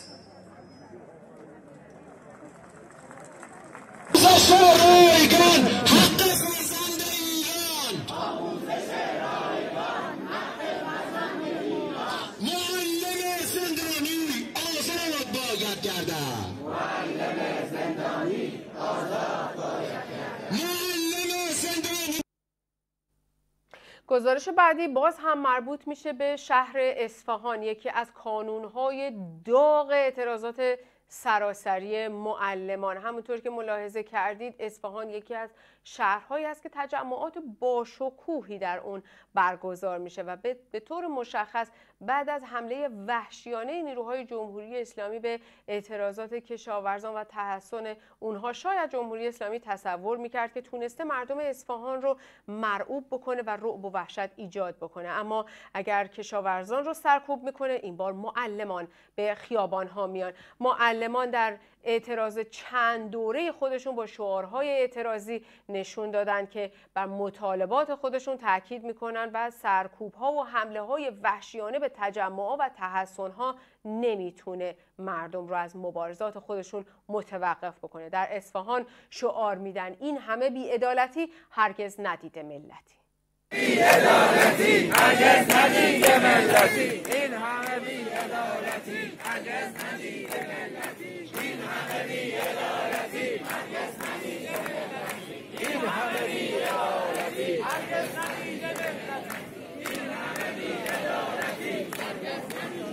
رایگان حق فرزند ایران، آموزش رایگان حق فرزند ایران. معلم زندانی آزاد باید گردد. معلم زندانی آزاد باید گردد. معلم زندانی. گزارش بعدی باز هم مربوط میشه به شهر اصفهان، یکی از کانونهای داغ اعتراضات سراسری معلمان. همونطور که ملاحظه کردید اصفهان یکی از شهرهایی است که تجمعات باشکوهی در اون برگزار میشه و به طور مشخص بعد از حمله وحشیانه نیروهای جمهوری اسلامی به اعتراضات کشاورزان و تحصن اونها، شاید جمهوری اسلامی تصور میکرد که تونسته مردم اصفهان رو مرعوب بکنه و رعب و وحشت ایجاد بکنه. اما اگر کشاورزان رو سرکوب میکنه، این بار معلمان به خیابان ها میان. معلمان در اعتراض چند دوره خودشون با شعارهای اعتراضی نشون دادن که بر مطالبات خودشون تاکید میکنن و سرکوب‌ها و حمله‌های وحشیانه به تجمعات و تحصن‌ها نمیتونه مردم رو از مبارزات خودشون متوقف بکنه. در اصفهان شعار میدن این همه بی‌عدالتی هرگز ندیده ملتی. بی‌عدالتی هرگز ندیده ملتی. این همه بی‌عدالتی هرگز ندیده ملتی. این همه بی‌عدالتی هرگز ندیده ملتی. این همه بی‌عدالتی هرگز ندیده ملتی. این همه بی‌عدالتی هرگز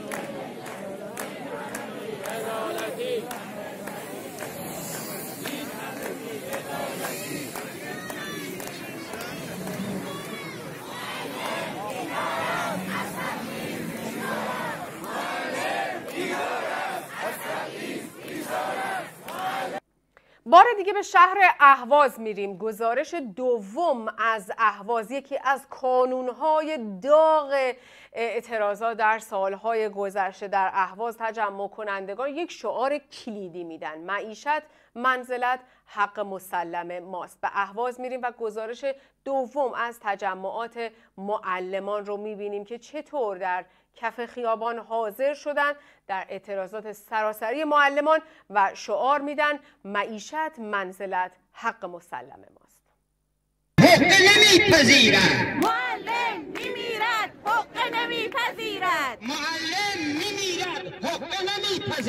ندیده ملتی. بار دیگه به شهر اهواز میریم. گزارش دوم از اهواز، یکی از کانونهای داغ اعتراضات در سالهای گذشته. در اهواز تجمع کنندگان یک شعار کلیدی میدن: معیشت، منزلت، حق مسلم ماست. به اهواز میریم و گزارش دوم از تجمعات معلمان رو میبینیم که چطور در کف خیابان حاضر شدن در اعتراضات سراسری معلمان و شعار میدن: معیشت، منزلت، حق مسلم ماست. حق نمیپذیرد، معلم میمیرد، حق نمیپذیرد. معلم میمیرد، حق نمیپذیرد.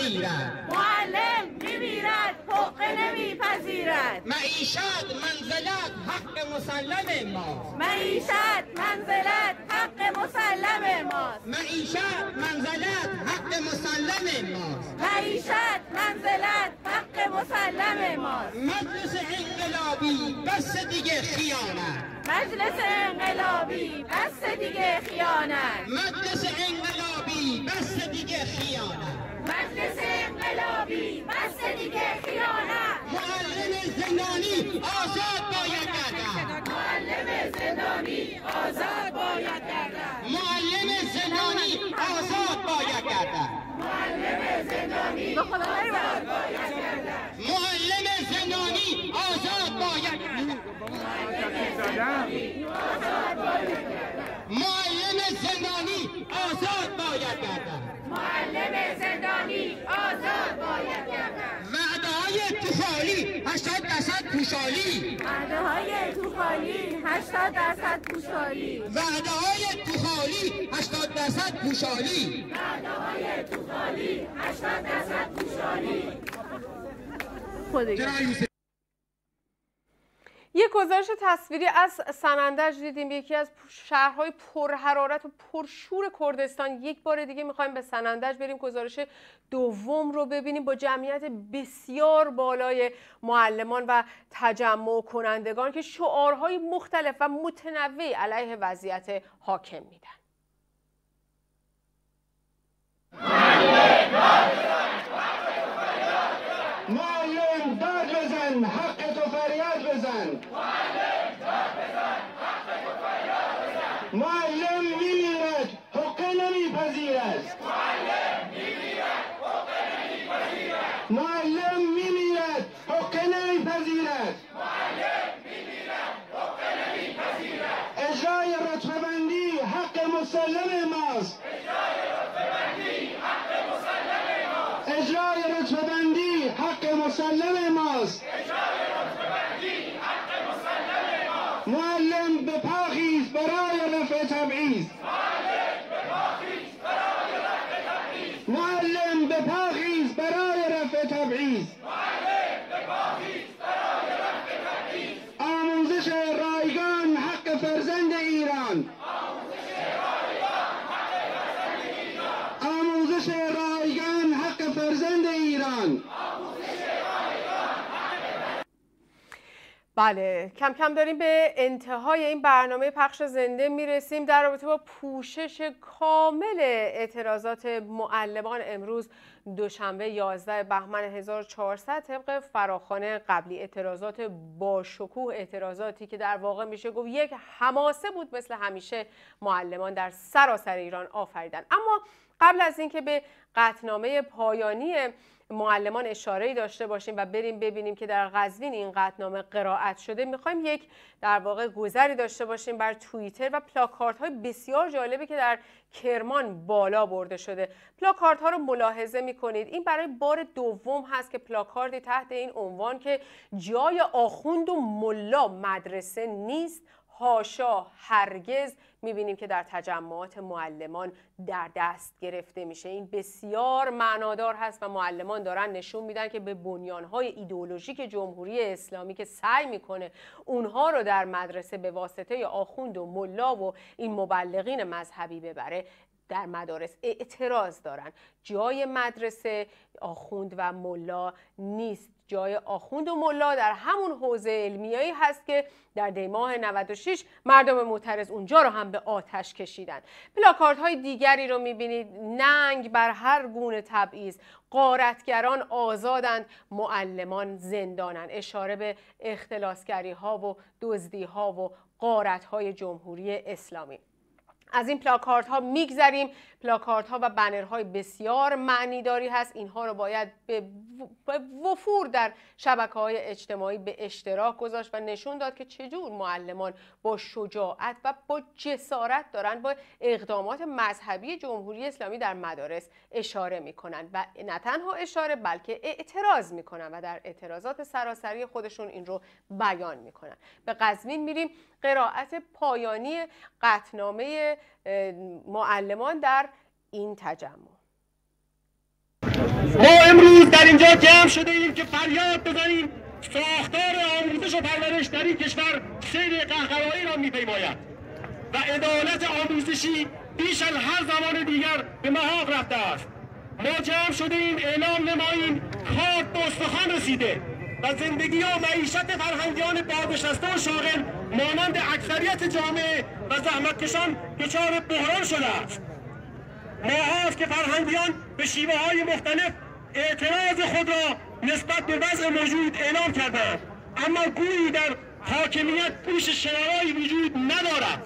نمیپذیرد. معلم میمیرد حقه نمیپذیرد. معیشت منزلت حق مسلم ماست. معیشت منزلت حق مسلم ماست. معیشت منزلت حق مسلم ماست. معیشت منزلت حق مسلم ماست. مجلس انقلابی بس دیگه خیانت. مجلس انقلابی بس دیگه خیانت. مجلس انقلابی بس دیگه خیانت. مجلس انقلابی بس دیگه خیانت. معلم زندانی آزاد باید گردد. معلم زندانی آزاد باید گردد. معلم زندانی آزاد باید گردد. معلم زندانی آزاد باید گردد. معلم زندانی آزاد باید گردد. معلم زندانی آزاد باید گردد. معلم زندانی آزاد باید گردد. وعده‌های توخالی 80% پوشالی. وعده‌های توخالی 80% پوشالی. وعده‌های توخالی 80% پوشالی. وعده‌های توخالی 80% پوشالی. یک گزارش تصویری از سنندج دیدیم، یکی از شهرهای پرحرارت و پرشور کردستان. یک بار دیگه میخوایم به سنندج بریم، گزارش دوم رو ببینیم با جمعیت بسیار بالای معلمان و تجمع کنندگان که شعارهای مختلف و متنوعی علیه وضعیت حاکم میدن. معلم داد بزن، حق تو فریاد بزن. معلم میمیرد حقه نمیپذیرد. معلم میمیرد حقه نمیپذیرد. اجرای رتبه بندی حق مسلم ماست. اجرای رتبه بندی حق مسلم ماست. معلم به پا خیز برای رفع تبعیض. معلم به پا خیز برای رفع تبعیض. آموزش رایگان حق فرزند ایران. آموزش رایگان حق فرزند ایران. بله، کم کم داریم به انتهای این برنامه پخش زنده میرسیم. در رابطه با پوشش کامل اعتراضات معلمان امروز دوشنبه 11 بهمن 1400 طبق فراخوان قبلی، اعتراضات با شکوه، اعتراضاتی که در واقع میشه گفت یک حماسه بود مثل همیشه معلمان در سراسر ایران آفریدن. اما قبل از اینکه به قطعنامه پایانی معلمان اشاره‌ای داشته باشیم و بریم ببینیم که در قزوین این قطعنامه قرائت شده، میخوایم یک در واقع گذری داشته باشیم بر توییتر و پلاکاردهای بسیار جالبی که در کرمان بالا برده شده. پلاکاردها رو ملاحظه میکنید. این برای بار دوم هست که پلاکاردی تحت این عنوان که جای آخوند و ملا مدرسه نیست، حاشا هرگز، میبینیم که در تجمعات معلمان در دست گرفته میشه. این بسیار معنادار هست و معلمان دارن نشون میدن که به بنیانهای ایدئولوژیک جمهوری اسلامی که سعی میکنه اونها رو در مدرسه به واسطه آخوند و ملا و این مبلغین مذهبی ببره، در مدارس اعتراض دارن. جای مدرسه آخوند و ملا نیست. جای آخوند و ملا در همون حوزه علمیایی هست که در دیماه 96 مردم معترض اونجا رو هم به آتش کشیدن. پلاکاردهای دیگری رو میبینید. ننگ بر هر گونه تبعیض، غارتگران آزادند، معلمان زندانند. اشاره به اختلاسگری ها و دزدی ها و غارت‌های جمهوری اسلامی. از این پلاکاردها میگذریم. پلاکاردها و بنرهای بسیار معنیداری هست. اینها رو باید به وفور در شبکه‌های اجتماعی به اشتراک گذاشت و نشون داد که چجور معلمان با شجاعت و با جسارت دارن با اقدامات مذهبی جمهوری اسلامی در مدارس اشاره میکنن و نه تنها اشاره بلکه اعتراض میکنن و در اعتراضات سراسری خودشون این رو بیان میکنن. به قزوین میریم. قرائت پایانی قطعنامه معلمان در این تجمع. ما امروز در اینجا جمع شده ایم که فریاد بزنیم ساختار آموزش و پرورش در این کشور سیر قهقرایی را می‌پیماید و عدالت آموزشی بیش از هر زمان دیگر به محاق رفته است. ما جمع شده ایم اعلام نماییم کار به استخوان رسیده و زندگی و معیشت فرهنگیان بازنشسته و شاغل مانند اکثریت جامعه و زحمتکشان دچار بحران شده است. ماهاست که فرهنگیان به شیوه‌های مختلف اعتراض خود را نسبت به وضع موجود اعلام کردند، اما گویی در حاکمیت پوش شنوایی وجود ندارد.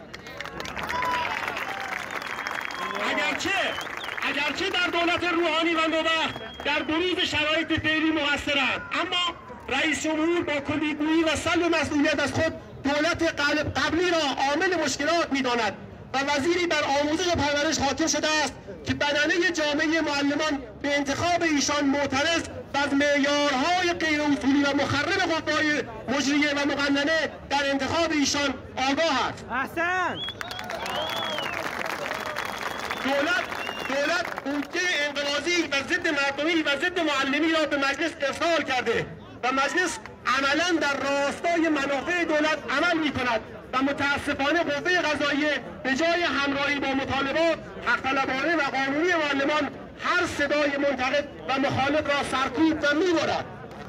اگرچه در دولت روحانی و نوبخت در بروز شرایط فعلی مقصرند، اما رئیس جمهور با کلیگویی و سلب مسئولیت از خود دولت قبلی را عامل مشکلات می‌داند و وزیری بر آموزش و پرورش حاکم شده است که بدنه جامعه معلمان به انتخاب ایشان معترض و از معیارهای غیر اصولی و مخرب قوای مجریه و مقننه در انتخاب ایشان آگاه است. احسن. دولت بودجه انقراضی و ضد مردمی و ضد معلمی را به مجلس ارسال کرده و مجلس عملا در راستای منافع دولت عمل می کند و متاسفانه قوه قضاییه به جای همراهی با مطالبات حق طلبانه و قانونی معلمان هر صدای منتقد و مخالف را سرکوب و می‌برد.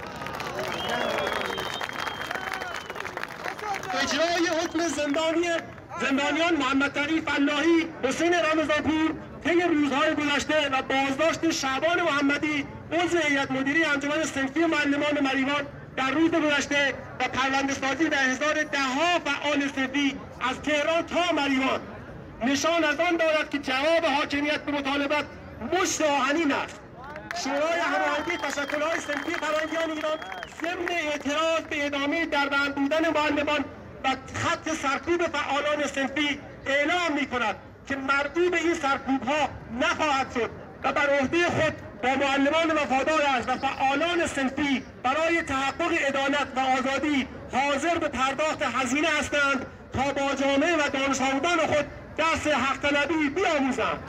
اجرای حکم زندانیان محمد تقی فلاحی، حسین رمضانپور طی روزهای گذشته و بازداشت شعبان محمدی عضو هیئت مدیره انجمن صنفی معلمان مریوان در روز گذشته و پرونده‌سازی در احضار ده‌ها فعال صنفی از تهران تا مریوان نشان از آن دارد که جواب حاکمیت به مطالبات مشت آهنین است. شورای هماهنگی تشکل‌های صنفی فرهنگیان ایران ضمن اعتراض به ادامه دربند بودن معلمان و خط سرکوب فعالان صنفی اعلام می‌کند که مردود این سرکوب‌ها نخواهد شد و بر عهده خود با معلمان وفادارش و فعالان صنفی برای تحقق عدالت و آزادی حاضر به پرداخت هزینه هستند تا با جامعه و دانش آموزان خود درس حق طلبی بیاموزند.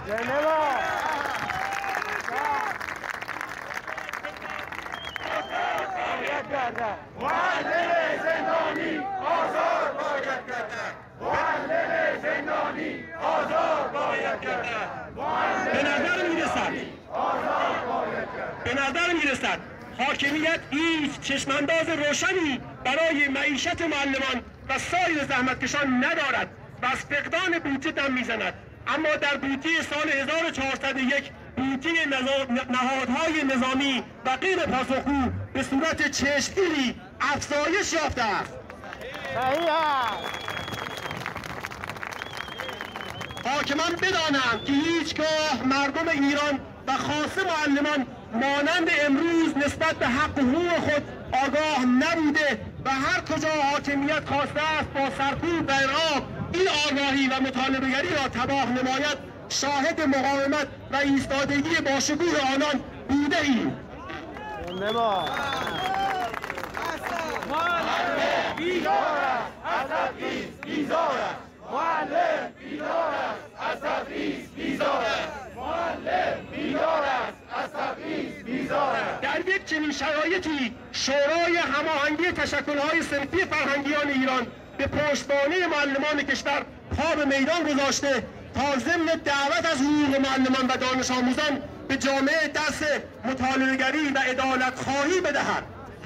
معلم زندانی آزار باید کردن. معلم زندانی آزار باید کردن. به نظر میرسد حاکمیت هیچ چشمانداز روشنی برای معیشت معلمان و سایر زحمتکشان ندارد و از فقدان بودجه دم میزند، اما در بودجه سال 1401 بودجه نهادهای نظامی و غیر پاسخگو به صورت چشمگیری افزایش یافته است. حاکمان بدانند که هیچگاه مردم ایران و خاصه معلمان مانند امروز نسبت به حق و حقوق خود آگاه نبوده و هر کجا حاکمیت خواسته است با سرکوب و ارعاب این آگاهی و مطالبه‌گری را تباه نماید، شاهد مقاومت و ایستادگی باشکوه آنان بوده ایم. معلم بیدار است، از تبعیض بیزار است. معلم بیدار است، از تبعیض بیزار است. معلم بیدار است، از تبعیض بیزار است. در یک چنین شرایطی شورای هماهنگی تشکل‌های صنفی فرهنگیان ایران به پشتوانه معلمان کشور پا به میدان گذاشته تا ضمن دعوت از حقوق معلمان و دانش آموزان به جامعه درس مطالبه‌گری و عدالت خواهی بدهد.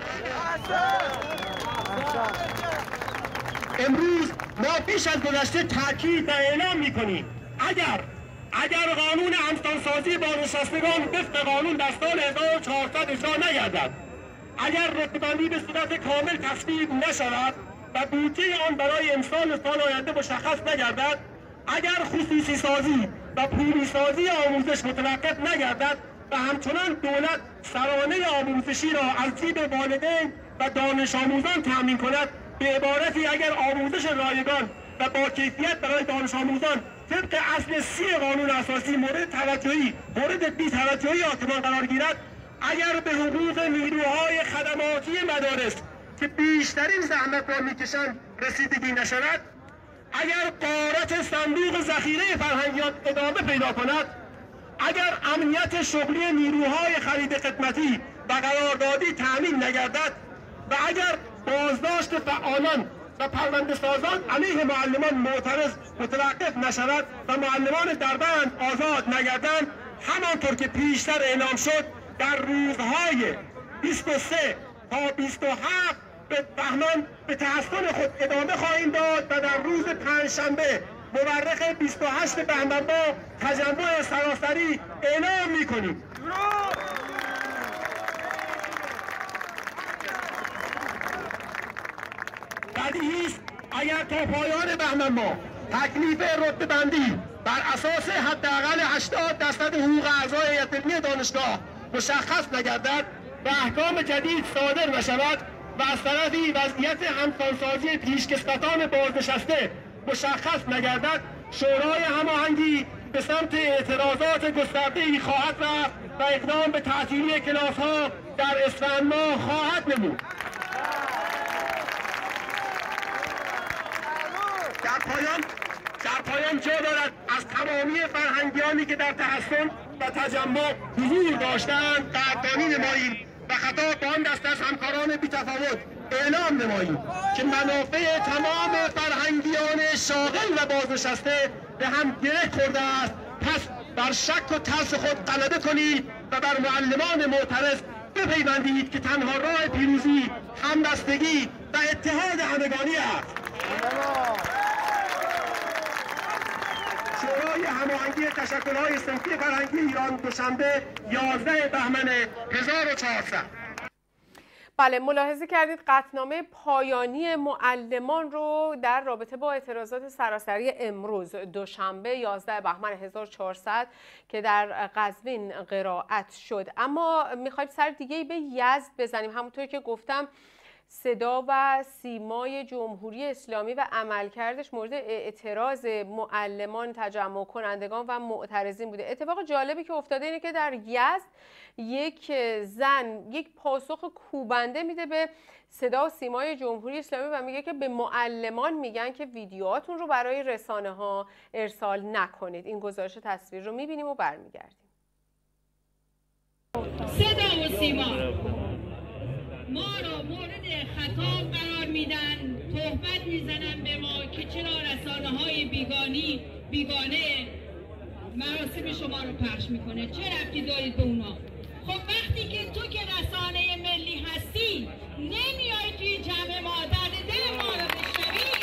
امروز ما بیش از گذشته تاکید و اعلام می‌کنیم اگر قانون همسانسازی بازنشستگان وفق قانون در سال 1400 اجرا نگردد، اگر رتبه‌بندی به صورت کامل تصویب نشود و بودجه آن برای امسال سال آینده مشخص نگردد، اگر خصوصی سازی و پولی سازی آموزش متوقف نگردد و همچنان دولت سرانه آموزشی را از جیب والدین و دانش آموزان تامین کند، به عبارتی اگر آموزش رایگان و با کیفیت برای دانش آموزان طبق اصل 30 قانون اساسی مورد بی‌توجهی حاکمان قرار گیرد، اگر به حقوق نیروهای خدماتی مدارس که بیشترین زحمت را میکشند رسیدگی نشود، اگر غارت صندوق ذخیره فرهنگیان ادامه پیدا کند، اگر امنیت شغلی نیروهای خرید خدمتی و قراردادی تأمین نگردد و اگر بازداشت فعالان و پرونده سازان علیه معلمان معترض متوقف نشود و معلمان دربند آزاد نگردند، همانطور که پیشتر اعلام شد در روزهای 23 تا 27 بهمن به تحصن خود ادامه خواهیم داد و در روز پنجشنبه مورخ 28 بهمن با تجمع سراسری اعلام می‌کنیم. بدیهی است اگر تا پایان بهمن ماه تکلیف رتبه بندی بر اساس حداقل 80% حقوق اعضای هیئت علمی دانشگاه مشخص نگردد و احکام جدید صادر نشود و از طرفی وضعیت همسانسازی پیشکسوتان بازنشسته مشخص نگردد، شورای هماهنگی به سمت اعتراضات گسترده‌ای خواهد رفت و اقدام به تعطیلی کلاس‌ها در اسفند ماه خواهد نمود. در پایان جا دارد از تمامی فرهنگیانی که در تحصن و تجمع حضور داشتند قدردانی نماییم و خطاب به آن دسته از همکاران بی‌تفاوت اعلام نماییم که منافع تمام فرهنگیان شاغل و بازنشسته به هم گره خورده است. پس بر شک و ترس خود غلبه کنید و بر معلمان معترض بپیوندید که تنها راه پیروزی همبستگی و اتحاد همگانی است. شورای هماهنگی تشکل‌های صنفی فرهنگی ایران دوشنبه 11 بهمن 1400. بله، ملاحظه کردید قطعنامه پایانی معلمان رو در رابطه با اعتراضات سراسری امروز دوشنبه 11 بهمن 1400 که در قزوین قرائت شد. اما میخوایم سر دیگه به یزد بزنیم. همونطور که گفتم صدا و سیمای جمهوری اسلامی و عملکردش مورد اعتراض معلمان، تجمع کنندگان و معترضین بوده. اتفاق جالبی که افتاده اینه که در یزد یک زن یک پاسخ کوبنده میده به صدا و سیمای جمهوری اسلامی و میگه که به معلمان میگن که ویدیوهاتون رو برای رسانه ها ارسال نکنید. این گزارش تصویر رو میبینیم و برمیگردیم. صدا و سیما ما را مورد خطاب قرار میدن، تهمت میزنن به ما که چرا رسانه‌های بیگانه مراسم شما رو پخش میکنه. چه ربطی دارید به اونا؟ خب وقتی که تو که رسانه ملی هستی نمیای توی جمع ما درد دل ما رو بشنوی؟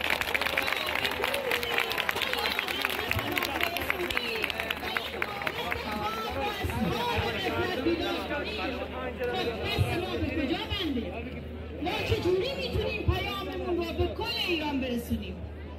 ما چجوری میتونیم پیاممون رو به کل ایران برسونیم؟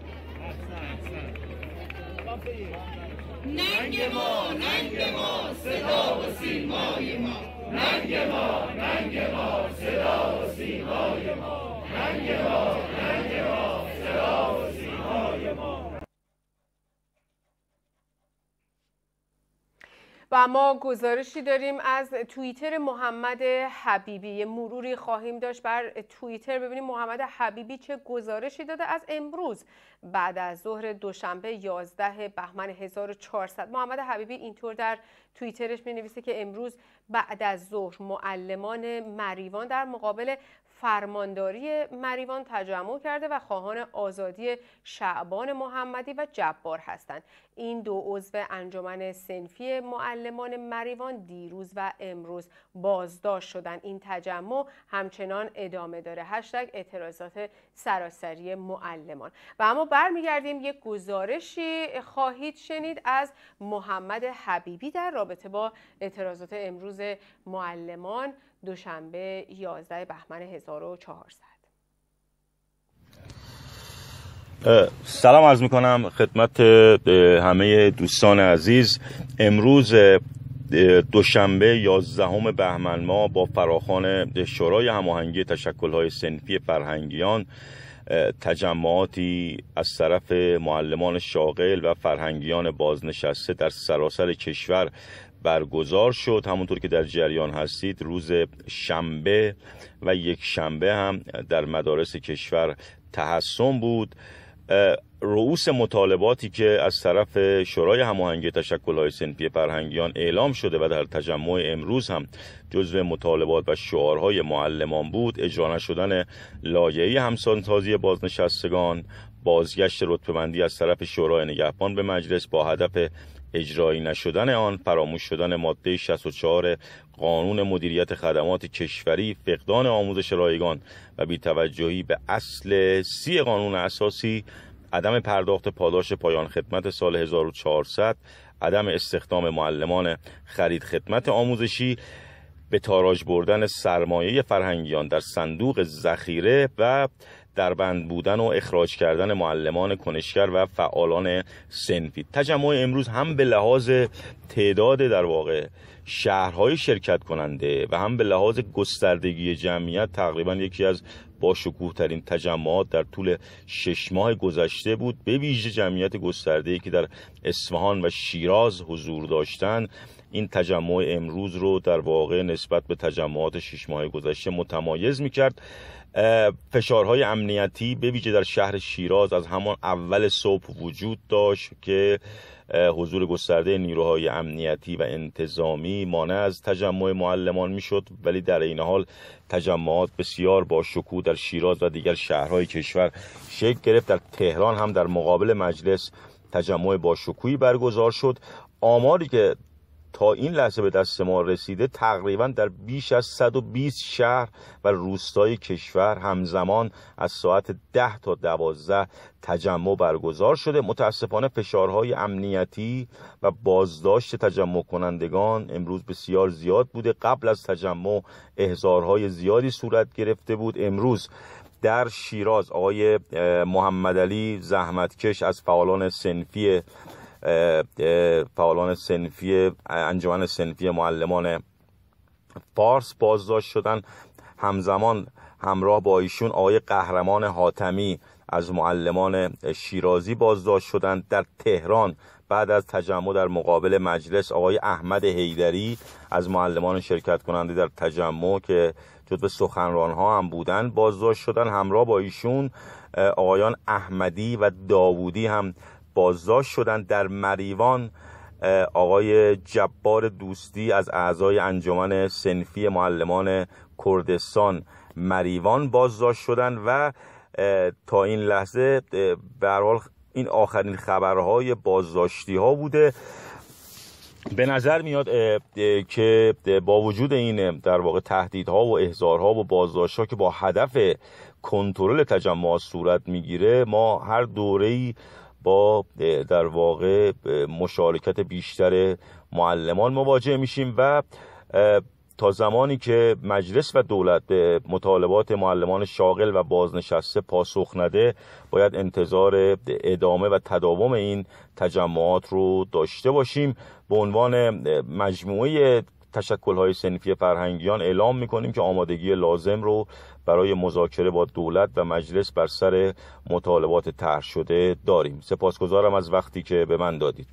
ننگ ما، ننگ ما، صدا و سیمای ما. ننگ ما، ننگ ما، صدا و سیمای ما. ننگ ما، ننگ ما، صدا و سیمای ما. و ما گزارشی داریم از توییتر محمد حبیبی. یه مروری خواهیم داشت بر توییتر ببینیم محمد حبیبی چه گزارشی داده از امروز بعد از ظهر دوشنبه 11 بهمن 1400. محمد حبیبی اینطور در توییترش می‌نویسه که امروز بعد از ظهر معلمان مریوان در مقابل فرمانداری مریوان تجمع کرده و خواهان آزادی شعبان محمدی و جبار هستند. این دو عضو انجمن صنفی معلمان مریوان دیروز و امروز بازداشت شدند. این تجمع همچنان ادامه داره. هشتگ اعتراضات سراسری معلمان. و اما برمیگردیم یک گزارشی خواهید شنید از محمد حبیبی در رابطه با اعتراضات امروز معلمان دوشنبه 11 بهمن 1400. سلام عرض میکنم خدمت همه دوستان عزیز. امروز دوشنبه 11 بهمن ماه با فراخوان شورای هماهنگی تشکل‌های صنفی فرهنگیان تجمعاتی از طرف معلمان شاغل و فرهنگیان بازنشسته در سراسر کشور برگزار شد. همونطور که در جریان هستید روز شنبه و یک شنبه هم در مدارس کشور تحصن بود رؤوس مطالباتی که از طرف شورای هماهنگی تشکل‌های صنفی فرهنگیان اعلام شده و در تجمع امروز هم جزو مطالبات و شعارهای معلمان بود، اجرا نشدن لایحه همسانسازی بازنشستگان، بازگشت رتبه‌بندی از طرف شورای نگهبان به مجلس با هدف اجرایی نشدن آن، فراموش شدن ماده 64 قانون مدیریت خدمات کشوری، فقدان آموزش رایگان و بی‌توجهی به اصل 30 قانون اساسی، عدم پرداخت پاداش پایان خدمت سال 1400، عدم استخدام معلمان خرید خدمت آموزشی، به تاراج بردن سرمایه فرهنگیان در صندوق ذخیره و در بند بودن و اخراج کردن معلمان کنشگر و فعالان صنفی. تجمع امروز هم به لحاظ تعداد در واقع شهرهای شرکت کننده و هم به لحاظ گستردگی جمعیت تقریبا یکی از با شکوه ترین تجمعات در طول 6 ماه گذشته بود، به ویژه جمعیت گسترده‌ای که در اصفهان و شیراز حضور داشتند. این تجمع امروز رو در واقع نسبت به تجمعات 6 ماه گذشته متمایز می‌کرد. فشارهای امنیتی به ویژه در شهر شیراز از همان اول صبح وجود داشت که حضور گسترده نیروهای امنیتی و انتظامی مانع از تجمع معلمان میشد، ولی در این حال تجمعات بسیار با شکوه در شیراز و دیگر شهرهای کشور شکل گرفت. در تهران هم در مقابل مجلس تجمع با شکوهی برگزار شد. آماری که تا این لحظه به دست ما رسیده تقریبا در بیش از 120 شهر و روستای کشور همزمان از ساعت 10 تا 12 تجمع برگزار شده. متاسفانه فشارهای امنیتی و بازداشت تجمع کنندگان امروز بسیار زیاد بوده. قبل از تجمع احضارهای زیادی صورت گرفته بود. امروز در شیراز آقای محمدعلی زحمتکش از فعالان صنفی انجمن صنفی معلمان فارس بازداشت شدن. همزمان همراه با ایشون آقای قهرمان حاتمی از معلمان شیرازی بازداشت شدند. در تهران بعد از تجمع در مقابل مجلس آقای احمد حیدری از معلمان شرکت کننده در تجمع که جزو سخنران‌ها هم بودند بازداشت شدند. همراه با ایشون آقایان احمدی و داوودی هم بازداشت شدند. در مریوان آقای جبار دوستی از اعضای انجمن صنفی معلمان کردستان مریوان بازداشت شدند و تا این لحظه به هر حال این آخرین خبرهای بازداشتی ها بوده. به نظر میاد که با وجود این در واقع تهدیدها و احضارها و بازداشت‌ها که با هدف کنترل تجمعات صورت میگیره، ما هر دوره‌ای با در واقع مشارکت بیشتر معلمان مواجه میشیم و تا زمانی که مجلس و دولت به مطالبات معلمان شاغل و بازنشسته پاسخ نده باید انتظار ادامه و تداوم این تجمعات رو داشته باشیم. به عنوان مجموعه تشکل‌های صنفی فرهنگیان اعلام می‌کنیم که آمادگی لازم رو برای مذاکره با دولت و مجلس بر سر مطالبات طرح شده داریم. سپاسگزارم از وقتی که به من دادید.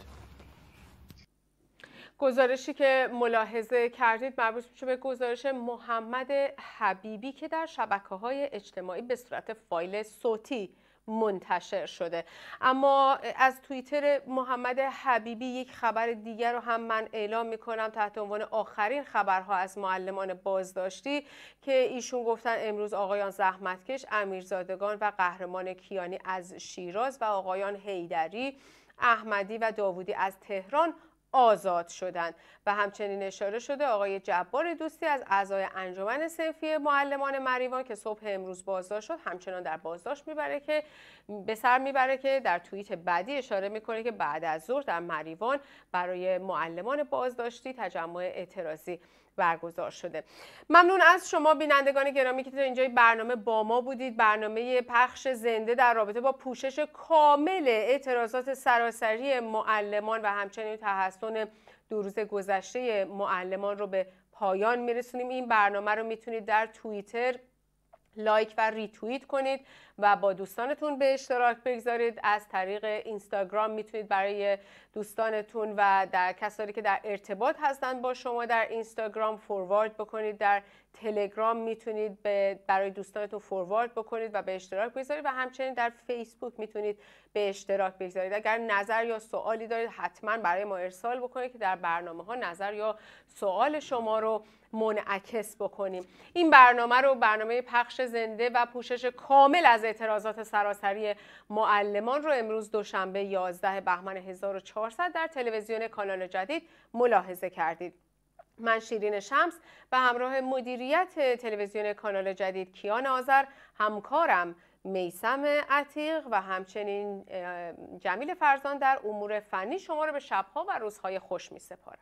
گزارشی که ملاحظه کردید مربوط میشه به گزارش محمد حبیبی که در شبکه‌های اجتماعی به صورت فایل صوتی منتشر شده. اما از توییتر محمد حبیبی یک خبر دیگر رو هم من اعلام میکنم تحت عنوان آخرین خبرها از معلمان بازداشتی که ایشون گفتن امروز آقایان زحمتکش، امیرزادگان و قهرمان کیانی از شیراز و آقایان حیدری، احمدی و داوودی از تهران آزاد شدند و همچنین اشاره شده آقای جبار دوستی از اعضای انجمن صنفی معلمان مریوان که صبح امروز بازداشت شد همچنان در بازداشت به سر میبره که در توییت بعدی اشاره میکنه که بعد از ظهر در مریوان برای معلمان بازداشتی تجمع اعتراضی برگزار شده. ممنون از شما بینندگان گرامی که تا اینجای برنامه با ما بودید. برنامه پخش زنده در رابطه با پوشش کامل اعتراضات سراسری معلمان و همچنین تحسن 2 روز گذشته معلمان رو به پایان میرسونیم. این برنامه رو میتونید در توییتر لایک و ریتوییت کنید و با دوستانتون به اشتراک بگذارید. از طریق اینستاگرام میتونید برای دوستانتون و در کسانی که در ارتباط هستن با شما در اینستاگرام فوروارد بکنید. در تلگرام میتونید برای دوستانتون فوروارد بکنید و به اشتراک بگذارید و همچنین در فیسبوک میتونید به اشتراک بگذارید. اگر نظر یا سوالی دارید حتما برای ما ارسال بکنید که در برنامه ها نظر یا سوال شما رو منعکس بکنیم. این برنامه رو برنامه پخش زنده و پوشش کامل از اعتراضات سراسری معلمان رو امروز دوشنبه 11 بهمن 1400 در تلویزیون کانال جدید ملاحظه کردید. من شیرین شمس به همراه مدیریت تلویزیون کانال جدید کیان آذر، همکارم میثم عتیق و همچنین جمیل فرزان در امور فنی شما رو به شب‌ها و روزهای خوش می‌سپارم.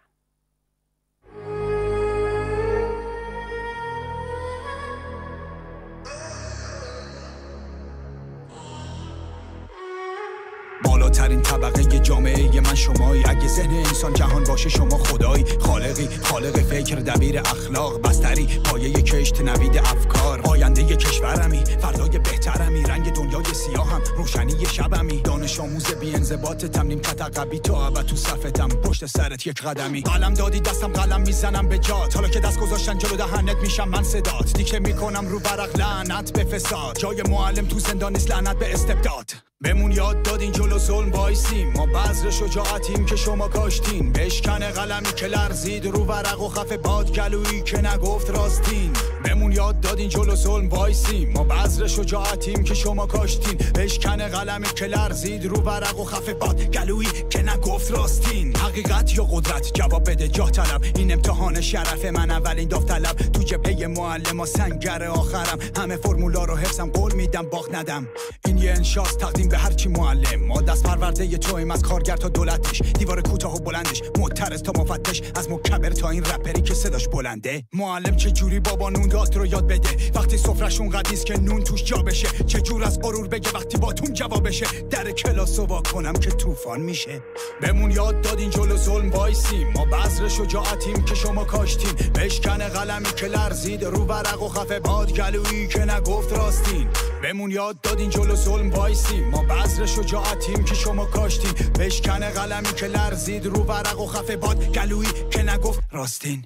بالاترین طبقه جامعه من شمایی. اگه ذهن انسان جهان باشه شما خدایی. خالقی، خالق فکر، دبیر اخلاق، بستری پایه کشت نوید افکار. آینده کشورمی، فردای بهترمی، رنگ دنیای سیاهم، روشنی شبمی. دانش آموز بی انضباط تمرین تقبی تا ابد تو صفتم، پشت سرت یک قدمی. قلم دادی دستم قلم میزنم به جات، حالا که دست گذاشتن جلو دهنت میشم من صدات. دیگه میکنم رو ورق لعنت به فساد، جای معلم تو زندان نیست لعنت به استبداد. بهمون یاد دادین جلو ظلم وایسیم، ما بذر شجاعتیم که شما کاشتین. بشکن قلمی که لرزید رو ورق و خفه باد گلویی که نگفت راستین. بهمون یاد دادین جلو ظلم وایسیم، ما بذر شجاعتیم که شما کاشتین. بشکن قلمی که لرزید رو ورق و خفه باد گلویی که نگفت راستین. حقیقت یا قدرت جواب بده جاه طلب، این امتحان شرف من اولین داوطلب. تو جبهه معلم سنگر آخرم، همه فرمولا رو حفظم قول میدم باخت ندم. این یه انشاء تقدیم به هر چی معلم، ما دست پرورده ی تویم از کارگر تا دولتش. دیوار کوتاه و بلندش، معترض تا مفتش، از مکبر تا این رپری که صداش بلنده. معلم چه جوری بابا نون داد رو یاد بده، وقتی سفره‌شون قدیس که نون توش جا بشه. چه جور از غرور بگه وقتی باتون جوابشه، در کلاسو وا کنم که طوفان میشه. بهمون یاد دادین جلو ظلم وایسیم، ما بذر شجاعتیم که شما کاشتین. بشکن قلمی که لرزید رو ورق و خفه باد گلویی که نگفت راستین. بهمون یاد دادین جلو ظلم وایسیم، ما بذر شجاعتیم که شما کاشتین. بشکن قلمی که لرزید رو ورق و خفه باد گلویی که نگفت راستین.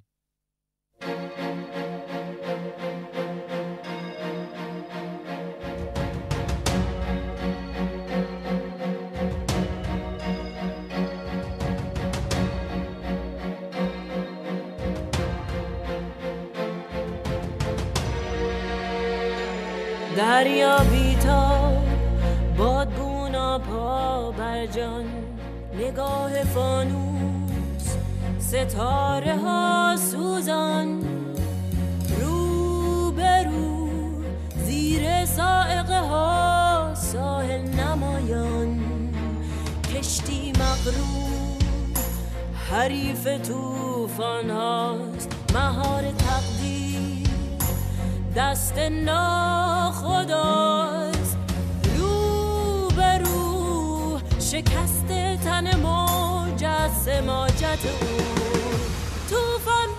دریا بی‌تاب بادگونا پا بر جان، نگاه فانوس ستاره ها سوزان. رو به رو زیر سائقه ها ساحل نمایان، کشتی مغرور حریف طوفان هاست. مهار تقدیر دست ناخداست، رو به رو شکست تن مجسماجت او. طوفان